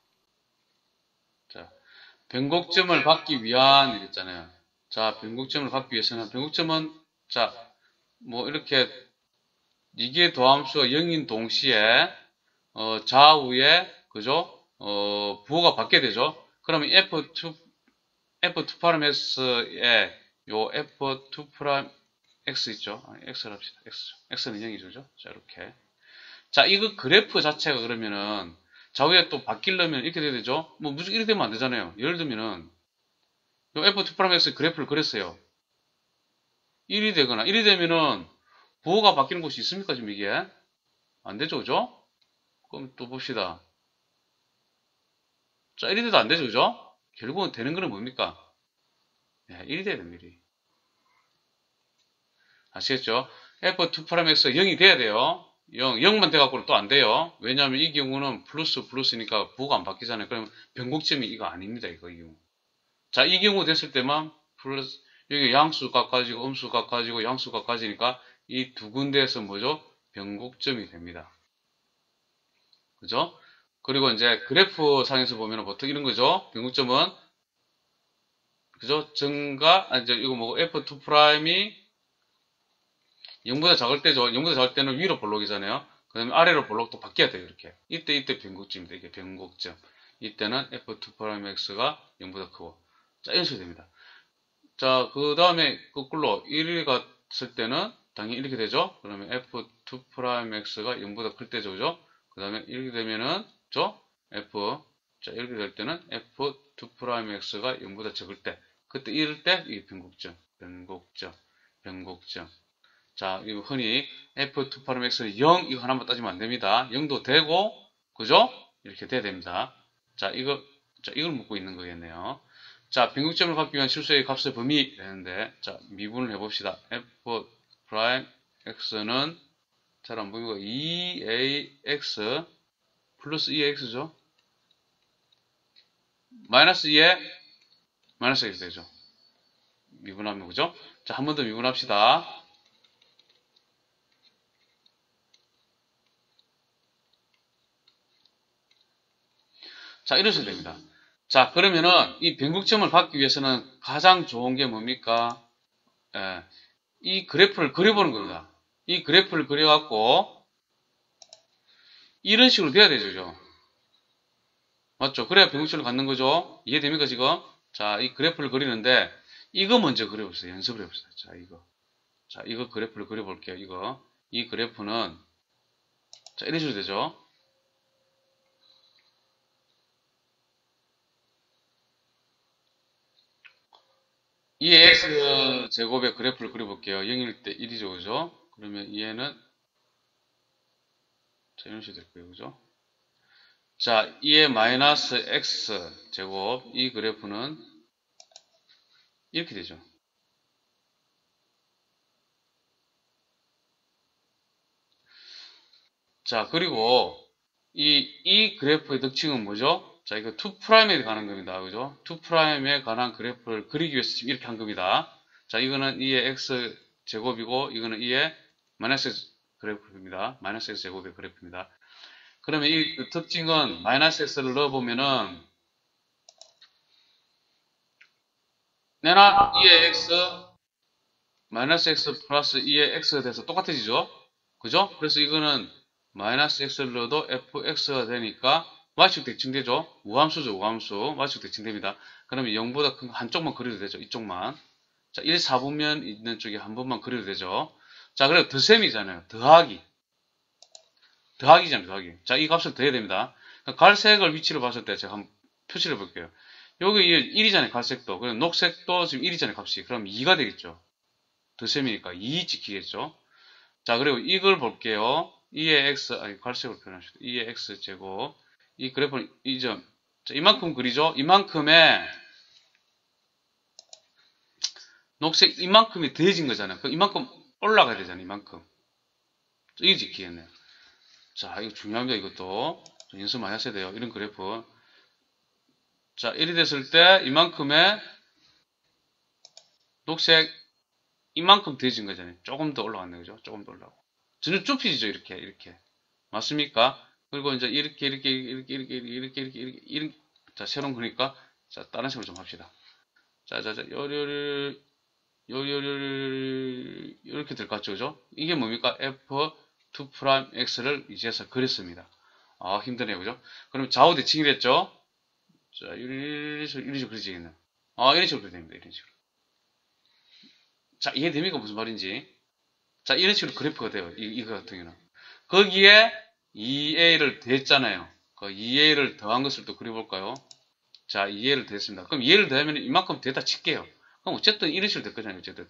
자, 변곡점을 받기 위한 이랬잖아요. 자, 변곡점을 받기 위해서는 변곡점은 자, 뭐 이렇게 이게 더함수가 0인 동시에 좌우에 그죠? 부호가 받게 되죠. 그러면 F2 프라임 X에 요 F2 프라임 X 있죠? X를 합시다. X는 0이죠. 자, 이렇게. 자, 이거 그래프 자체가 그러면은 좌우에 또 바뀌려면 이렇게 돼야 되죠? 뭐 무조건 이렇게 되면 안 되잖아요. 예를 들면은 요 F2'X 그래프를 그렸어요. 1이 되거나 1이 되면은 부호가 바뀌는 곳이 있습니까? 지금 이게? 안 되죠, 그죠? 그럼 또 봅시다. 자, 1이 돼도 안 되죠, 그죠? 결국은 되는 거는 뭡니까? 네, 1이 돼야 됩니다. 1이. 아시겠죠? F2'X 0이 돼야 돼요. 0만 돼갖고는 또 안 돼요. 왜냐하면 이 경우는 플러스니까 부호가 안 바뀌잖아요. 그러면 변곡점이 이거 아닙니다. 이 경우. 자, 이 경우 됐을 때만 플러스, 여기 양수 깎아지고 음수 깎아지고 양수 깎아지니까 이 두 군데에서 뭐죠? 변곡점이 됩니다. 그죠? 그리고 이제 그래프 상에서 보면 보통 이런 거죠. 변곡점은 그죠? 이제 이거 뭐 F2 프라임이 0보다 작을 때죠. 0보다 작을 때는 위로 볼록이잖아요. 그 다음에 아래로 볼록도 바뀌어야 돼요. 이렇게. 이때 변곡점입니다. 이게 변곡점. 이때는 F2 프라임 X가 0보다 크고. 자, 이런 식으로 됩니다. 자, 그 다음에 거꾸로 1이 갔을 때는 당연히 이렇게 되죠. 그러면 F2'X가 0보다 클 때죠. 그죠? 그 다음에 이렇게 되면은, 자, 이렇게 될 때는 F2'X가 0보다 적을 때. 그때 이럴 때, 이게 변곡점. 자, 이거 흔히 F2'X는 0, 이거 하나만 따지면 안 됩니다. 0도 되고, 그죠? 이렇게 돼야 됩니다. 자, 이걸 묻고 있는 거겠네요. 자, 변곡점을 갖기 위한 실수의 값의 범위 되는데, 자, 미분을 해봅시다. F 프라임 X는 잘 안 보이고 2AX 플러스 2AX죠. 마이너스 2에 마이너스 X 되죠. 미분하면 그죠? 자, 한 번 더 미분합시다. 자, 이러셔야 됩니다. 자, 그러면은 이 변곡점을 받기 위해서는 가장 좋은 게 뭡니까? 이 그래프를 그려보는 겁니다. 이 그래프를 그려갖고 이런 식으로 돼야 되죠. 맞죠? 그래야 변곡점을 갖는 거죠. 이해됩니까, 지금? 자, 이 그래프를 그리는데 이거 먼저 그려보세요. 연습을 해봅시다. 자, 이거 그래프를 그려볼게요. 이 그래프는 자, 이런 식으로 되죠. 2의 x 제곱의 그래프를 그려볼게요. 0일 때 1이죠, 그죠? 그러면 얘는, 자, 이런 식으로 될 거예요, 그죠? 자, 2의 마이너스 x 제곱, 이 그래프는 이렇게 되죠. 자, 그리고 이 그래프의 특징은 뭐죠? 자, 이거 2'에 관한 겁니다. 그죠? 2'에 관한 그래프를 그리기 위해서 지금 이렇게 한 겁니다. 자, 이거는 2의 x 제곱이고, 이거는 2의 마이너스 x 그래프입니다. 마이너스 x 제곱의 그래프입니다. 그러면 이 그 특징은 마이너스 x를 넣어보면은, 내나 2의 x, 마이너스 x 플러스 2의 x가 돼서 똑같아지죠? 그죠? 그래서 이거는 마이너스 x를 넣어도 fx가 되니까 y축 대칭되죠? 우함수죠, 우함수. y축 대칭됩니다. 그러면 0보다 큰 한쪽만 그려도 되죠, 이쪽만. 자, 1, 4분면 있는 쪽에 한 번만 그려도 되죠. 자, 그리고 덧셈이잖아요. 더하기. 더하기잖아요, 더하기. 자, 이 값을 더해야 됩니다. 갈색을 위치로 봤을 때 제가 한번 표시를 해볼게요. 여기 1이잖아요, 갈색도. 그럼 녹색도 지금 1이잖아요, 값이. 그럼 2가 되겠죠. 덧셈이니까 2 지키겠죠. 자, 그리고 이걸 볼게요. 2의 x, 아니, 갈색으로 표현합시다. 2의 x 제곱. 이 그래프는 이 점. 자, 이만큼 그리죠? 이만큼에 녹색 이만큼이 더해진 거잖아요. 그 이만큼 올라가야 되잖아요, 이만큼. 이게 지키겠네요. 자, 이거 중요합니다, 이것도. 연습 많이 하셔야 돼요. 이런 그래프. 자, 1이 됐을 때 이만큼의 녹색 이만큼 더해진 거잖아요. 조금 더 올라갔네, 그죠? 조금 더 올라가고. 전혀 좁혀지죠, 이렇게, 이렇게. 맞습니까? 그리고 이제 이렇게. 자, 새로운 거니까, 자, 다른 식으로 좀 합시다. 자, 이렇게 될 것 같죠, 그죠? 이게 뭡니까? f2'x를 이제서 그렸습니다. 아, 힘드네요, 그죠? 그럼 좌우 대칭이 됐죠? 자, 이런 식으로 그려지겠네요. 아, 이런 식으로 그려야 됩니다, 이런 식으로. 자, 이해됩니까? 무슨 말인지? 자, 이런 식으로 그래프가 돼요. 이거 같은 경우는. 거기에 2a를 더했잖아요. 그 2a를 더한 것을 또 그려볼까요? 자, 2a를 더했습니다. 그럼 2a를 더하면 이만큼 됐다 칠게요. 그럼 어쨌든 이런 식으로 될 거잖아요. 어쨌든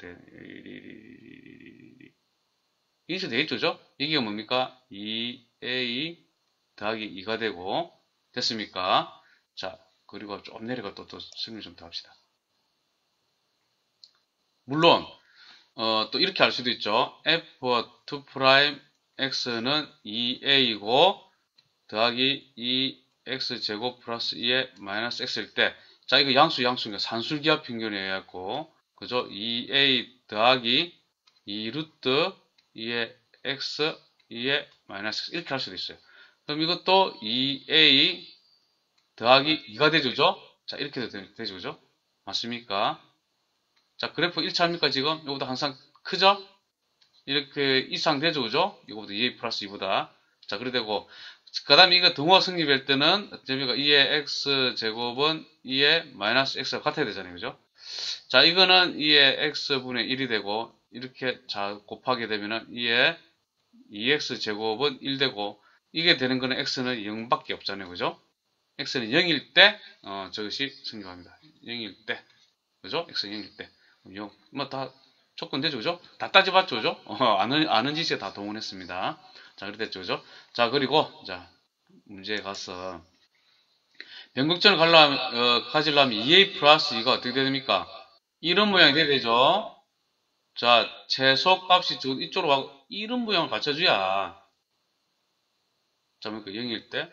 이런 식으로 되겠죠? 그죠? 이게 뭡니까? 2a 더하기 2가 되고 됐습니까? 자, 그리고 좀 내려가 또 설명 좀 더 합시다. 물론 또 이렇게 할 수도 있죠. f2'x는 2a이고 더하기 2x제곱 플러스 2의 마이너스 x일 때, 자, 이거 양수니까 산술기하 평균에 의해갖고, 그죠? 2a 더하기 2 루트 2의 x, 2의 마이너스 x, 이렇게 할 수도 있어요. 그럼 이것도 2a 더하기 2가 되죠, 그죠? 자, 이렇게 되죠, 그죠? 맞습니까? 자, 그래프 일치합니까, 지금? 이거보다 항상 크죠? 이렇게 이상 되죠, 그죠? 이거보다 2a 플러스 2보다. 자, 그래 되고, 그 다음에 이거 등호가 성립할 때는, 어떻습니까? 2의 x 제곱은 2의 마이너스 x가 같아야 되잖아요, 그죠? 자, 이거는 2의 x분의 1이 되고, 이렇게 자, 곱하게 되면은 2의 2x 제곱은 1 되고, 이게 되는 거는 x는 0밖에 없잖아요, 그죠? x는 0일 때, 저것이 성립합니다. 0일 때. 그죠? x는 0일 때. 0. 뭐 다 조건 되죠, 그죠? 다 따져봤죠, 그죠? 아는 지식에 다 동원했습니다. 자, 그래 됐죠, 그죠? 자, 그리고, 자, 문제에 가서, 변곡점을 가지려면 2a 플러스 2가 어떻게 됩니까? 이런 모양이 돼야 되죠? 자, 최소값이 이쪽으로 가고, 이런 모양을 갖춰줘야, 자, 그 0일 때,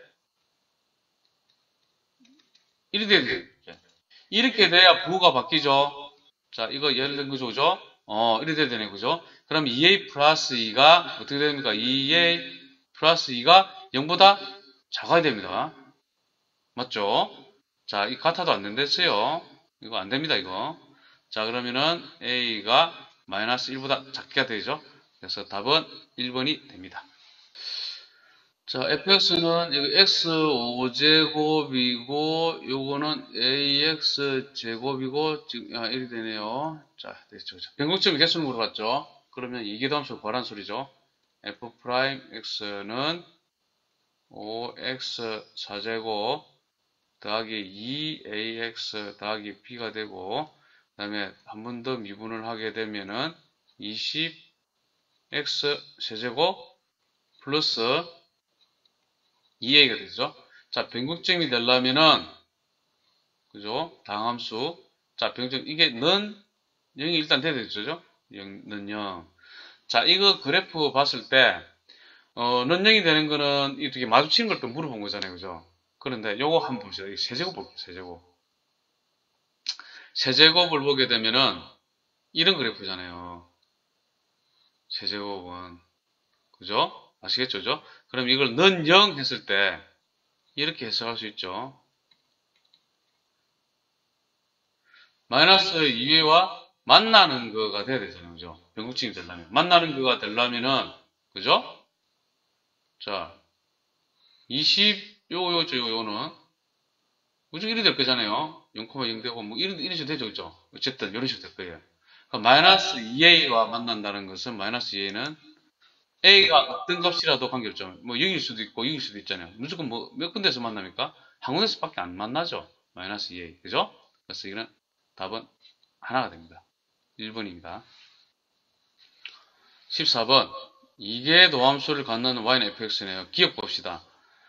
이렇게 돼야 돼. 이렇게 돼야 부호가 바뀌죠? 자, 이거 예를 든 거죠, 그죠? 이렇게 돼야 되네, 그죠? 그럼 2a 플러스 2가 어떻게 됩니까? 2a 플러스 2가 0보다 작아야 됩니다. 맞죠? 자, 이 같아도 안 된댔어요. 이거 안 됩니다, 이거. 자, 그러면은 a가 마이너스 1보다 작게 되죠? 그래서 답은 1번이 됩니다. 자, fx는 여기 x 5제곱이고 요거는 ax 제곱이고 지금 이렇게 되네요. 자, 됐죠. 변곡점 개수를 물어봤죠. 그러면 이기도함수 구하란 소리죠. f'x는 5x 4제곱 더하기 2ax 더하기 b가 되고 다음에 한 번 더 미분을 하게 되면은 20x 세제곱 플러스 2a가 되죠. 자, 변곡점이 되려면은, 그죠? 다함수. 자, 변곡점, 이게 는 0이 일단 돼야 되죠. 0는 0. 자, 이거 그래프 봤을 때, 는 0이 되는 거는 이렇게 마주치는 걸 또 물어본 거잖아요. 그죠? 그런데 요거 한번 봅시다. 이 세제곱 볼게요. 세제곱. 세제곱을 보게 되면은, 이런 그래프잖아요. 세제곱은. 그죠? 아시겠죠? 그죠? 그럼 이걸 는 0 했을 때, 이렇게 해석할 수 있죠. 마이너스 2회와 만나는 거가 돼야 되잖아요. 그죠? 변곡점이 되려면. 만나는 거가 되려면은, 그죠? 자, 요거는, 무조건 이리 될 거잖아요. 0,0 되고, 뭐, 이런 식으로 되죠. 그죠? 어쨌든, 이런 식으로 될 거예요. 그럼 마이너스 2a와 만난다는 것은, 마이너스 2a는 a가 어떤 값이라도 관계없죠. 뭐, 0일 수도 있고, 6일 수도 있잖아요. 무조건 뭐, 몇 군데서 만납니까? 한 군데서밖에 안 만나죠. 마이너스 2a. 그죠? 그래서 이거는 답은 하나가 됩니다. 1번입니다. 14번. 이게 도함수를 갖는 y는 fx네요. 기억 봅시다.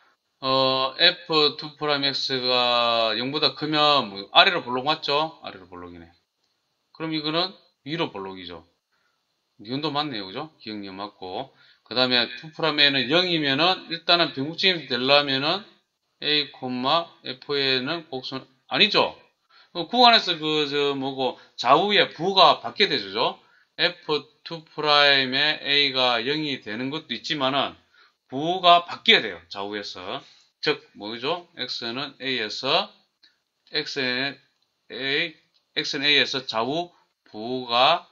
f2'x가 0보다 크면 뭐 아래로 볼록 맞죠? 아래로 볼록이네. 그럼 이거는 위로 볼록이죠. 니은도 맞네요. 그죠? 기억니은 맞고. 그 다음에 2'n은 0이면은 일단은 변곡점이 되려면은 a, f에는 곡선 아니죠? 구간에서 뭐고 좌우에 부가 바뀌게 되죠. f2'의 a가 0이 되는 것도 있지만은 부가 바뀌어야 돼요. 좌우에서. 즉 뭐죠? x는 a에서 x는 a에서 좌우 부가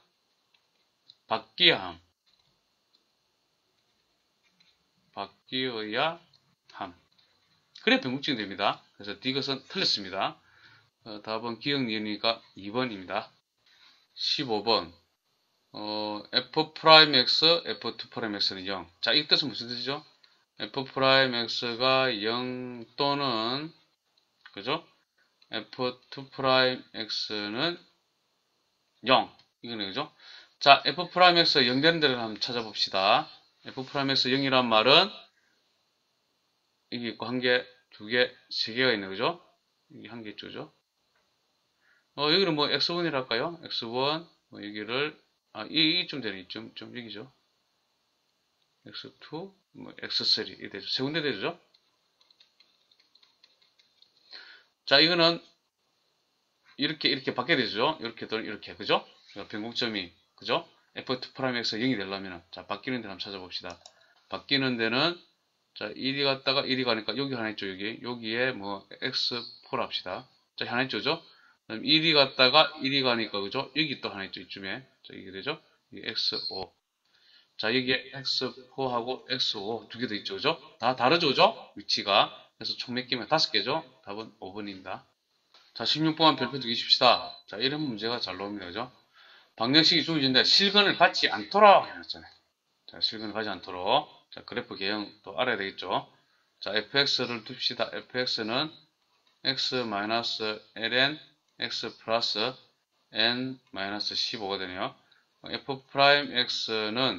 바뀌어야 함. 그래 변곡점이 됩니다. 그래서 D것은 틀렸습니다. 답은 기억 니은이니까 2번입니다. 15번. F'X, F2'X는 0. 자, 이 뜻은 무슨 뜻이죠? F'X가 0 또는, 그죠? F2'X는 0. 이거네, 그죠? 자, F'X가 0 되는 데를 한번 찾아봅시다. F'X 0이란 말은, 여기 있고, 한 개, 두 개, 세 개가 있네, 그죠? 여기 한 개 있죠, 그죠? 여기는 뭐 X1이라 할까요? X1, 뭐 여기를, 이쯤 되네, 이쯤, 여기죠. X2, 뭐 X3, 이렇게 되죠. 세 군데 되죠? 자, 이거는 이렇게 바뀌게 되죠? 이렇게, 이렇게, 그죠? 변곡점이, 그죠? F2'X가 0이 되려면, 자, 바뀌는 데를 한번 찾아봅시다. 바뀌는 데는, 자, 1이 갔다가 1이 가니까 여기 하나 있죠, 여기. 여기에 뭐, X4 합시다. 자, 하나 있죠, 그죠? 그다음 1이 갔다가 1이 가니까, 그죠? 여기 또 하나 있죠, 이쯤에. 자, 이게 되죠? 이게 X5. 자, 여기에 X4하고 X5 두 개 더 있죠, 그죠? 다 다르죠, 그죠? 위치가. 그래서 총 몇 개면 5개죠? 답은 5번입니다. 자, 16번 별표 두개 줍시다. 자, 이런 문제가 잘 나옵니다, 그죠? 방정식이 주어진데 실근을 받지 않도록 해놨잖아요. 자, 실근을 받지 않도록. 자, 그래프 개형 또 알아야 되겠죠? 자, fx를 둡시다. fx는 x-ln x 플러스 n-15가 되네요. f'x는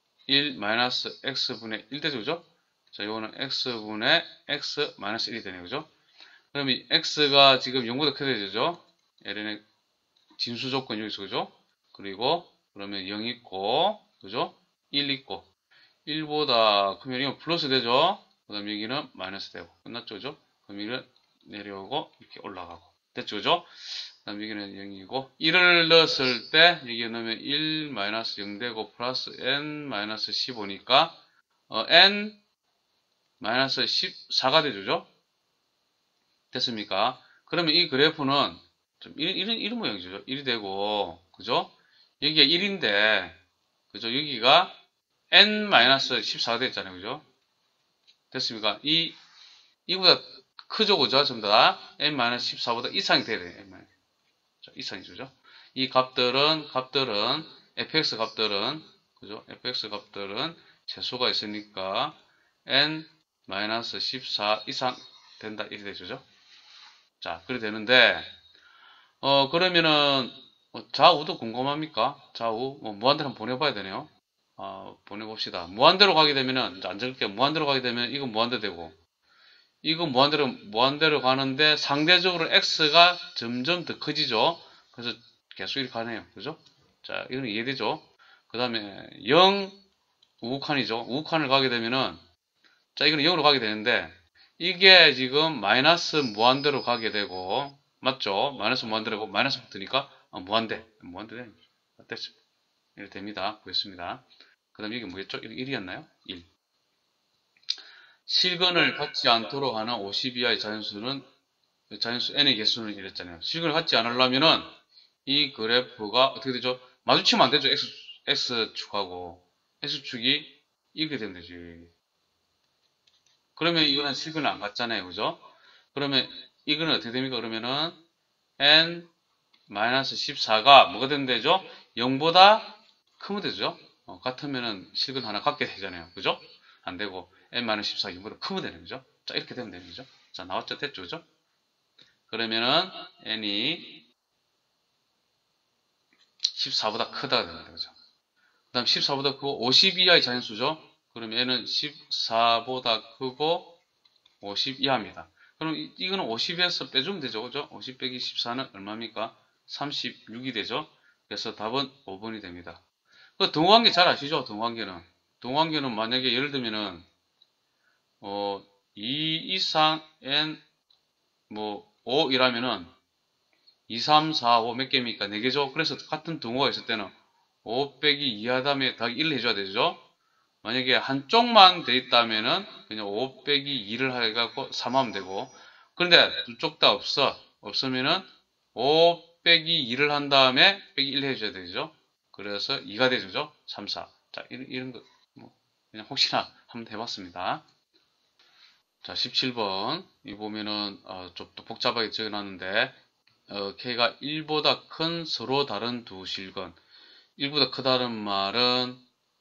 1-x분의 1 되죠, 그죠? 자, 이거는 x분의 x-1이 되네요, 그죠? 그럼 이 x가 지금 0보다 크게 되죠? ln의 진수 조건 여기서, 그죠? 그리고, 그러면 0 있고, 그죠? 1 있고, 1보다 크면 이건 플러스 되죠? 그 다음 여기는 마이너스 되고, 끝났죠, 그죠? 그럼 여기는 내려오고, 이렇게 올라가고. 됐죠, 그죠? 그 다음 여기는 0이고, 1을 넣었을 때, 여기에 넣으면 1 마이너스 0 되고, 플러스 n 마이너스 15니까, n 마이너스 14가 되죠, 그죠? 됐습니까? 그러면 이 그래프는 좀 이런 모양이죠. 1이 되고, 그죠? 여기가 1인데, 그죠? 여기가 n-14가 됐잖아요. 그죠? 됐습니까? 이보다 크죠? 그죠? 전부 다 n-14보다 이상이 돼야 돼요. 이상이죠. 그죠? 이 값들은, fx 값들은, 그죠? fx 값들은 재수가 있으니까 n-14 이상 된다. 이렇게 되죠. 자, 그래 되는데, 그러면은, 좌우도 궁금합니까? 좌우 무한대로 한번 보내봐야 되네요. 보내봅시다. 무한대로 가게 되면은 이제 안 적을게요. 무한대로 가게 되면 이건 무한대 되고 이건 무한대로 가는데 상대적으로 x가 점점 더 커지죠. 그래서 계속 이렇게 가네요. 그죠? 자, 이건 이해되죠? 그 다음에 0 우극한이죠. 우극한을 가게 되면은 자, 이거는 0으로 가게 되는데 이게 지금 마이너스 무한대로 가게 되고 맞죠? 마이너스 무한대로 마이너스 붙으니까 무한대 됐죠? 이렇게 됩니다. 보였습니다. 그 다음에 이게 뭐였죠? 1이었나요? 1. 실근을 갖지 않도록 하는 50 이하의 자연수 n의 개수는 이랬잖아요. 실근을 갖지 않으려면은 이 그래프가 어떻게 되죠? 마주치면 안 되죠. x축하고 x축이 이렇게 되면 되지. 그러면 이거는 실근을 안 갖잖아요. 그죠? 그러면 이거는 어떻게 됩니까? 그러면은 n-14가 뭐가 되면 되죠? 0보다 크면 되죠? 같으면은 실근 하나 갖게 되잖아요. 그죠? 안 되고 n-14가 0보다 크면 되는 거죠? 자, 이렇게 되면 되는 거죠? 자, 나왔죠? 됐죠? 그죠? 그러면은 n이 14보다 크다가 되는 거죠. 그 다음 14보다 크고 50 이하의 자연수죠? 그럼 n은 14보다 크고 50 이하입니다. 그럼 이거는 50에서 빼주면 되죠. 그죠? 50 빼기 14는 얼마입니까? 36이 되죠. 그래서 답은 5번이 됩니다. 그 등호관계 잘 아시죠? 등호관계는. 등호관계는 만약에 예를 들면은 2 이상 n 뭐 5이라면은 2, 3, 4, 5 몇 개입니까? 4개죠? 그래서 같은 등호가 있을 때는 5 빼기 2 하다음에 더하기 1을 해줘야 되죠? 만약에 한쪽만 돼 있다면은 그냥 5 빼기 2를 해갖고 3 하면 되고 그런데 두 쪽 다 없으면은 5 빼기 2를 한 다음에 빼기 1 해줘야 되죠. 그래서 2가 되죠. 3, 4. 자, 이런 거, 뭐, 그냥 혹시나 한번 해봤습니다. 자, 17번. 이 보면은, 좀 더 복잡하게 적어놨는데, K가 1보다 큰 서로 다른 두 실건. 1보다 크다는 말은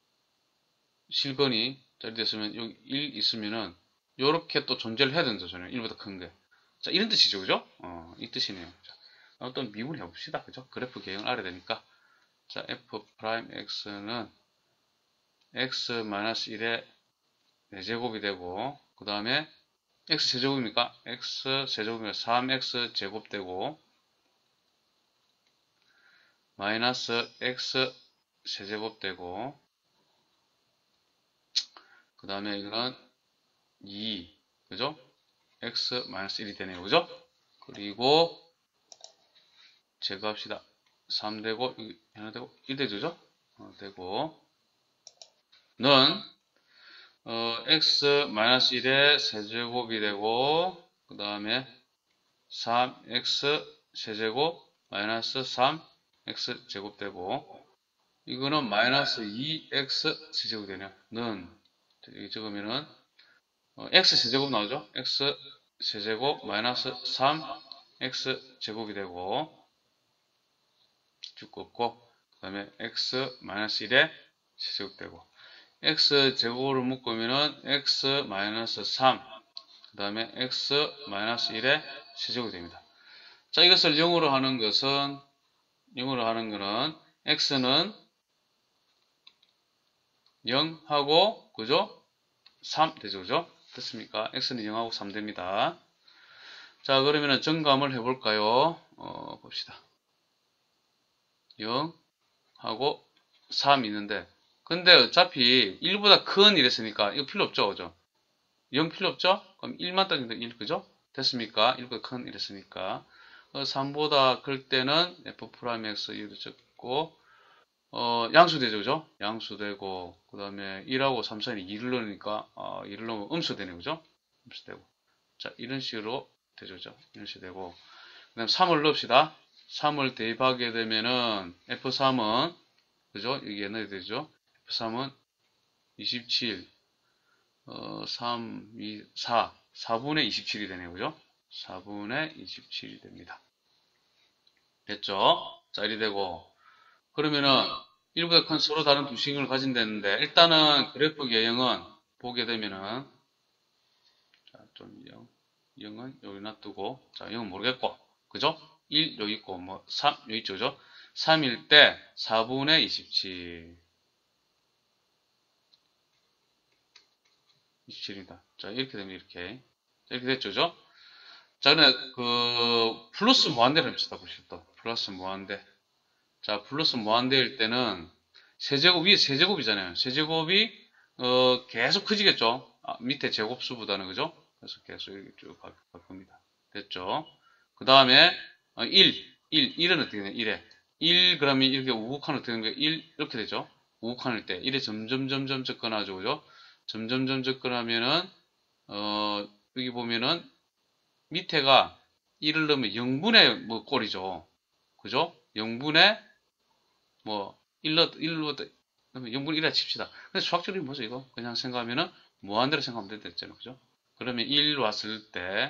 실건이 자, 이렇게 됐으면 여기 1 있으면은 요렇게 또 존재를 해야 된다 저는 1보다 큰 게. 자, 이런 뜻이죠. 그죠? 이 뜻이네요. 자, 어떤 미분을 해봅시다. 그죠? 그래프 개형을 알아야 되니까. 자, f 프라임 x는 x-1의 4제곱이 되고 그 다음에 x 세제곱입니까? x 세제곱이면 3x 제곱 되고 마이너스 x 세제곱 되고 그 다음에 이거는 2 그죠? x 마이너스 1이 되네요. 그죠? 그리고 제거합시다. 3 되고 여기 하나 되고 1 되죠? 되고 는 x 마이너스 1의 세제곱이 되고 그 다음에 3x 세제곱 마이너스 3x 제곱 되고 이거는 마이너스 2x 세제곱이 되네요. 는 여기 적으면은 x 세제곱 나오죠? x 세제곱 마이너스 3x 제곱이 되고 쭉 긋고 그 다음에 x 마이너스 1에 세제곱 되고 x 제곱으로 묶으면은 x 마이너스 3 그 다음에 x 마이너스 1에 세제곱이 됩니다. 자, 이것을 0으로 하는 거는 x는 0하고 그죠? 3 되죠. 그죠? 됐습니까? x는 0하고 3 됩니다. 자, 그러면은 정감을 해볼까요? 봅시다. 0하고 3 있는데 근데 어차피 1보다 큰 이랬으니까 이거 필요 없죠. 그죠? 0 필요 없죠? 그럼 1만 따지면 1 그죠? 됐습니까? 1보다 큰 이랬으니까 3보다 클 때는 f 프라임 x 이렇게 적고 양수되죠. 그죠? 양수되고 그 다음에 1하고 3 사이에 2를 넣으니까 2를 넣으면 음수되네요. 그죠? 음수되고 자, 이런 식으로 되죠. 그죠? 이런 식으로 되고 그 다음 3을 넣읍시다. 3을 대입하게 되면은 F3은 그죠? 여기 옛날에 되죠? F3은 27 3, 2, 4 4분의 27이 되네요. 그죠? 4분의 27이 됩니다. 됐죠? 자, 이리 되고 그러면은 1보다 큰 서로 다른 두 식을 가진다는데 일단은 그래프 개형은 보게 되면은 자, 좀 0은 여기 놔두고 자, 0은 모르겠고 그죠? 1 여기 있고 뭐 3 여기 있죠. 그죠? 3일 때 4분의 27. 27이다. 자, 이렇게 되면 이렇게. 이렇게 됐죠, 그죠? 자, 그래, 플러스 무한대를 합시다, 보시다. 플러스 무한대. 자, 플러스 무한대일 때는 세제곱, 위에 세제곱이잖아요. 세제곱이, 계속 커지겠죠? 밑에 제곱수보다는, 그죠? 그래서 계속 이렇게 쭉 갈 겁니다. 됐죠? 그 다음에, 1은 어떻게 되냐, 1에. 1, 그러면 이렇게 우극한 어떻게 되는 거예요? 1, 이렇게 되죠? 우극한일 때. 1에 점점점점 접근하죠, 그죠? 점점점 접근하면은, 여기 보면은, 밑에가 1을 넣으면 0분의 뭐 꼴이죠. 그죠? 0분의 뭐 1로 0분의 1라 칩시다. 근데 수학적으로 뭐죠 이거? 그냥 생각하면은 무한대로 생각하면 됐잖아요. 그죠? 그러면 1 왔을 때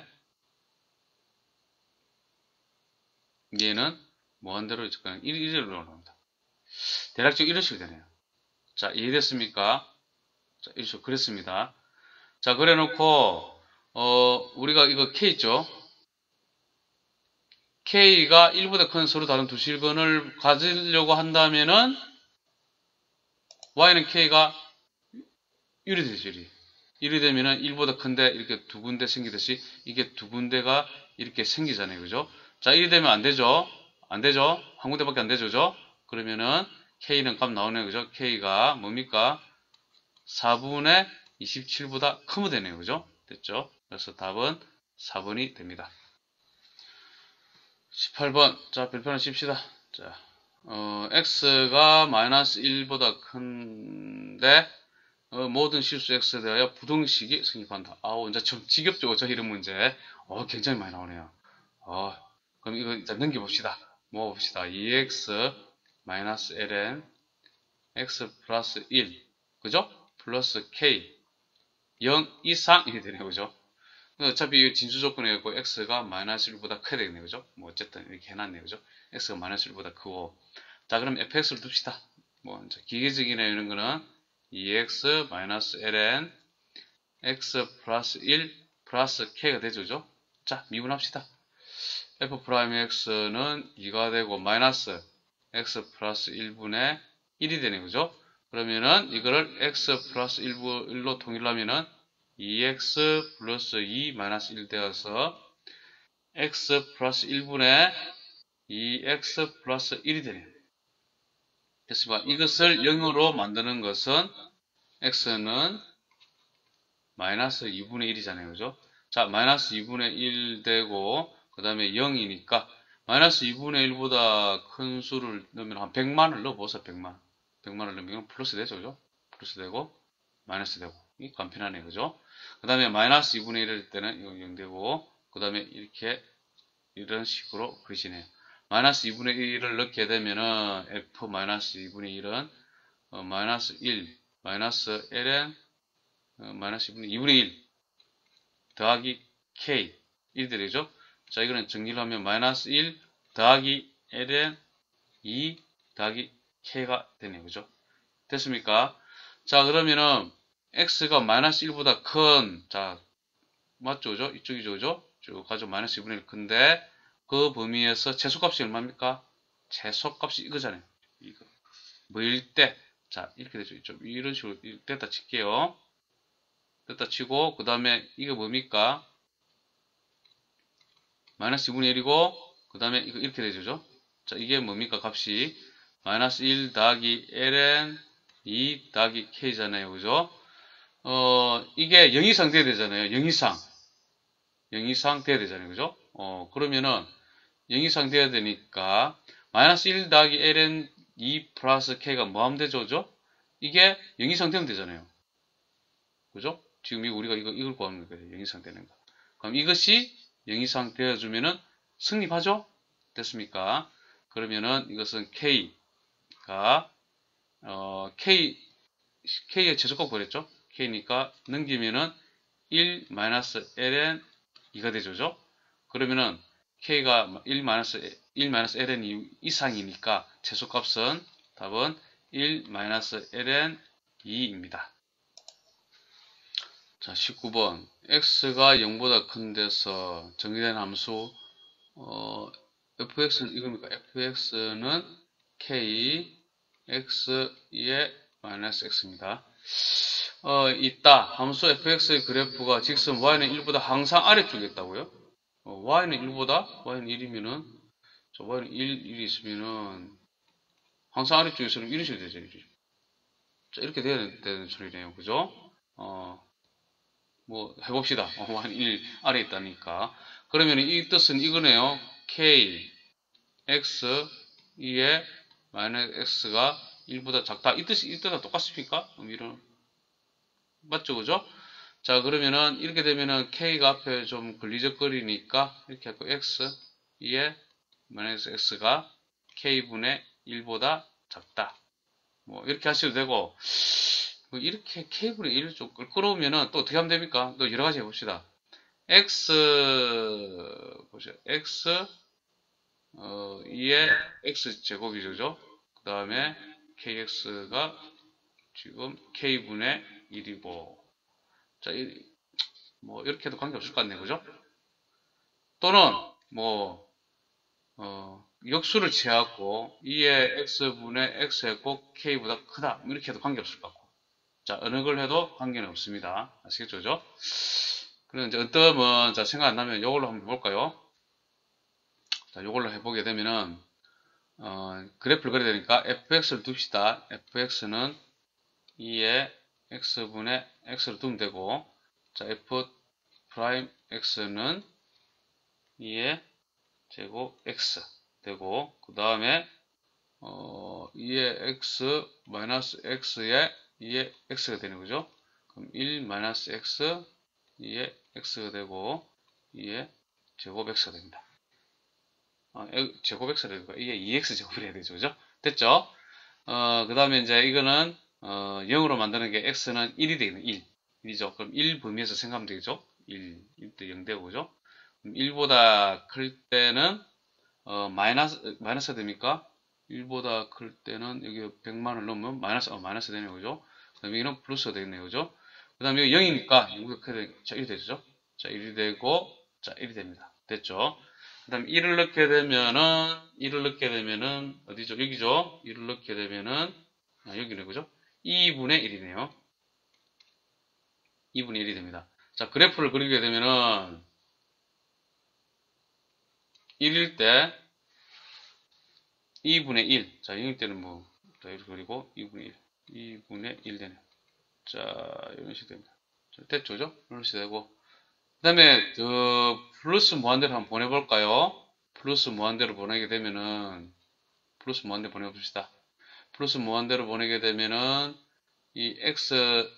얘는 무한대로 그냥 1로 나옵니다. 대략적으로 이런 식으로 되네요. 자, 이해됐습니까? 자, 이렇게 그랬습니다. 자, 그래 놓고 우리가 이거 K 있죠? K가 1보다 큰 서로 다른 두 실근을 가지려고 한다면은 Y는 K가 1이 되죠, 1이. 1이 되면은 1보다 큰데 이렇게 두 군데 생기듯이 이게 두 군데가 이렇게 생기잖아요, 그죠? 자, 1이 되면 안 되죠? 안 되죠? 한 군데밖에 안 되죠, 그죠? 그러면은 K는 값 나오네요, 그죠? K가 뭡니까? 4분의 27보다 크면 되네요, 그죠? 됐죠? 그래서 답은 4번이 됩니다. 18번. 자, 별표를 씁시다. 자, x가 마이너스 1보다 큰데, 모든 실수 x에 대하여 부등식이 성립한다. 아우, 이제 좀 지겹죠, 저 이런 문제. 굉장히 많이 나오네요. 그럼 이거 이제 넘겨봅시다. 모아봅시다. 2x 마이너스 ln x 플러스 1. 그죠? 플러스 k 0 이상 이렇게 되네요, 그죠? 어차피 진수 조건이었고 x가 마이너스 1보다 커야 되겠네요, 그죠? 뭐 어쨌든 이렇게 해놨네요, 그죠? x가 마이너스 1보다 크고, 자, 그럼 fx를 둡시다. 뭐 이제 기계적이나 이런 거는 2x 마이너스 ln x 플러스 1 플러스 k가 되죠, 그죠? 자, 미분합시다. f 프라임 x는 2가 되고 마이너스 x 플러스 1분의 1이 되네요, 그죠? 그러면은 이거를 x 플러스 1로 통일하면은 2x 플러스 2 마이너스 1 되어서 x 플러스 1분의 2x 플러스 1이 되네요. 됐습니까? 이것을 0으로 만드는 것은 x는 마이너스 2분의 1이잖아요. 그죠? 자, 마이너스 2분의 1 되고 그 다음에 0이니까 마이너스 2분의 1보다 큰 수를 넣으면 한 100만을 넣어보세요. 100만. 100만을 넣으면 플러스 되죠. 그죠? 플러스 되고 마이너스 되고 이 간편하네요. 그죠? 그 다음에 마이너스 2분의 1일 때는 이거 0 되고 그 다음에 이렇게 이런 식으로 그리시네요. 마이너스 2분의 1을 넣게 되면은 f 마이너스 2분의 1은 마이너스 1 마이너스 ln 마이너스 2분의 1 더하기 k 1이 되죠. 자, 이거는 정리를 하면 마이너스 1 더하기 ln 2 더하기 k가 되네요. 그죠? 됐습니까? 자, 그러면은 x가 마이너스 1보다 큰, 자, 맞죠? 그죠? 이쪽이죠? 그죠? 쭉 가지고 마이너스 2분의 1 큰데 그 범위에서 최소값이 얼마입니까? 최소값이 이거잖아요. 이거. 뭐일 때? 자, 이렇게 되죠. 좀 이런 식으로 됐다 칠게요. 됐다 치고 그 다음에 이거 뭡니까? 마이너스 2분의 1이고 그 다음에 이거 이렇게 되죠. 자, 이게 뭡니까? 값이 마이너스 1 더하기 ln 2 더하기 k잖아요. 그죠? 이게 0 이상 돼야 되잖아요. 0 이상. 0 이상 돼야 되잖아요. 그죠? 그러면은 0 이상 돼야 되니까 마이너스 1 더하기 ln 2 플러스 k가 뭐 하면 되죠? 그죠? 이게 0 이상 되면 되잖아요. 그죠? 지금 우리가 이걸 구하는 거예요. 0 이상 되는 거. 그럼 이것이 0 이상 되어주면은 성립하죠? 됐습니까? 그러면은 이것은 k가 k의 최소값 구했죠? k니까 넘기면은 1 마이너스 ln 2가 되죠? 그러면은 k가 1 ln 2 이상이니까 최소값은 답은 1 마이너스 ln 2입니다. 자, 19번. x가 0보다 큰 데서 정의된 함수, fx는 이겁니까? fx는 k x 2의 마이너스 x입니다. 있다. 함수 fx의 그래프가 직선 y는 1보다 항상 아래쪽에 있다고요? y는 1보다 y는 1이면은 y는 1이 있으면은 항상 아래쪽에서는 이런 식으로 되죠. 자, 이렇게 돼야 되는 소리네요. 그죠? 뭐 해봅시다. y는 1 아래에 있다니까. 그러면 이 뜻은 이거네요. k x 2의 마이너스 x가 1보다 작다. 이 뜻과 똑같습니까? 이런 맞죠, 그죠? 자, 그러면은 이렇게 되면은 k가 앞에 좀 걸리적거리니까 이렇게 하고 x 2의 마이너스 x가 k분의 1보다 작다. 뭐 이렇게 하셔도 되고, 뭐 이렇게 k분의 1을 좀 끌어오면은 또 어떻게 하면 됩니까? 또 여러 가지 해봅시다. x 보세요. x 2의 x 제곱이죠, 그죠? 그 다음에 kx가 지금 k분의 1이고, 자, 뭐 이렇게 해도 관계없을 것 같네요, 그죠? 또는 뭐 역수를 취하고 2의 x분의 x의 꼭 k보다 크다, 뭐 이렇게 해도 관계없을 것 같고, 자, 어느 걸 해도 관계는 없습니다. 아시겠죠, 그죠? 그럼 이제 어떠면 자 생각 안 나면 이걸로 한번 해볼까요? 자, 이걸로 해보게 되면은 그래프를 그려야 되니까 fx를 둡시다. fx는 2의 x분의 x를 두면 되고, 자, f 프라임 x는 2의 제곱 x 되고, 그 다음에 2의 x 마이너스 x에 2의 x가 되는 거죠. 그럼 1 마이너스 x 2의 x가 되고 2의 제곱 x가 됩니다. 제곱 x가 되고 2의 2x 제곱이 돼야 되죠, 그죠? 됐죠? 그 다음에 이제 이거는 0으로 만드는 게 x는 1이 되겠네. 1이죠. 그럼 1 범위에서 생각하면 되겠죠? 1도 0 되고, 그죠? 그럼 1보다 클 때는 마이너스가 됩니까? 1보다 클 때는 여기 100만을 넣으면 마이너스 되네요, 그죠? 그 다음에 여기는 플러스가 되겠네요, 그죠? 그 다음에 여기 0이니까 1이 되죠? 자, 1이 되고, 자, 1이 됩니다. 됐죠? 그 다음에 1을 넣게 되면은, 어디죠? 여기죠? 1을 넣게 되면은, 여기네, 그죠? 2분의 1이네요. 2분의 1이 됩니다. 자, 그래프를 그리게 되면은, 1일 때, 2분의 1. 자, 0일 때는 뭐, 자, 이렇게 그리고 2분의 1. 2분의 1 되네요. 자, 이런 식이 됩니다. 자, 됐죠? 그죠? 이런 식이 되고. 그 다음에, 플러스 무한대로 한번 보내볼까요? 플러스 무한대로 보내게 되면은, 플러스 무한대로 보내봅시다. 플러스 무한대로 보내게 되면은, 이 x,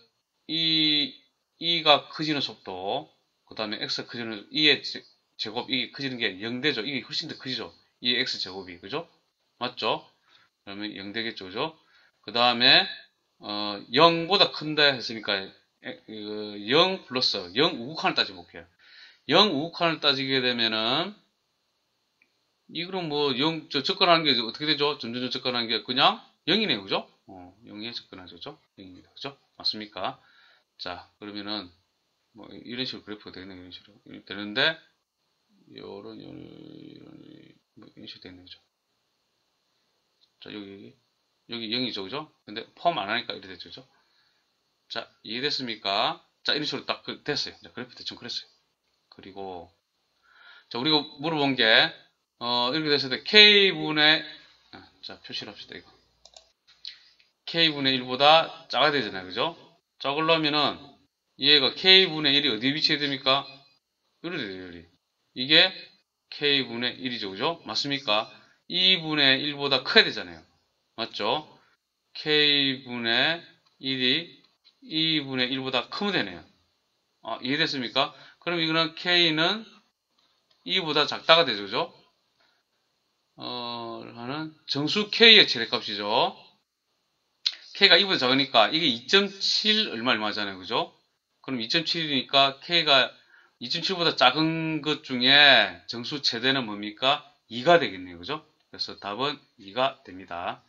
가 커지는 속도, 그 다음에 x 커지는, 2의 제곱, 이 커지는 게 0되죠? 이게 훨씬 더 커지죠? 2의 x 제곱이, 그죠? 맞죠? 그러면 0 되겠죠, 그죠? 그 다음에 0보다 큰다 했으니까 0 플러스 0 우극한을 따져볼게요. 0 우극한을 따지게 되면은 이거는 뭐 0 접근하는 게 어떻게 되죠? 점점 접근하는 게 그냥 0이네요, 그죠? 0에 접근하죠, 그죠? 0입니다, 그죠? 맞습니까? 자, 그러면은 뭐 이런 식으로 그래프가 되겠네요, 이런 식으로 되는데 이런 뭐 이런 식으로 되는 거죠. 자, 여기 0이죠, 그죠? 근데 포함 안 하니까 이렇게 됐죠, 그죠? 자, 이해됐습니까? 자, 이런 식으로 딱 됐어요. 자, 그래프 대충 그랬어요. 그리고, 자, 우리가 물어본 게, 이렇게 됐을 때, K분의, 자, 표시를 합시다, 이거. K분의 1보다 작아야 되잖아요, 그죠? 작으려면은, 얘가 K분의 1이 어디에 위치해야 됩니까? 요리 돼요, 요리. 이게 K분의 1이죠, 그죠? 맞습니까? 2분의 1보다 커야 되잖아요. 맞죠? K분의 1이 2분의 1보다 크면 되네요. 이해됐습니까? 그럼 이거는 K는 2보다 작다가 되죠, 그죠? 하는 정수 K의 최대값이죠. K가 2보다 작으니까 이게 2.7 얼마잖아요, 그죠? 그럼 2.7이니까 K가 2.7보다 작은 것 중에 정수 최대는 뭡니까? 2가 되겠네요, 그죠? 그래서 답은 2가 됩니다.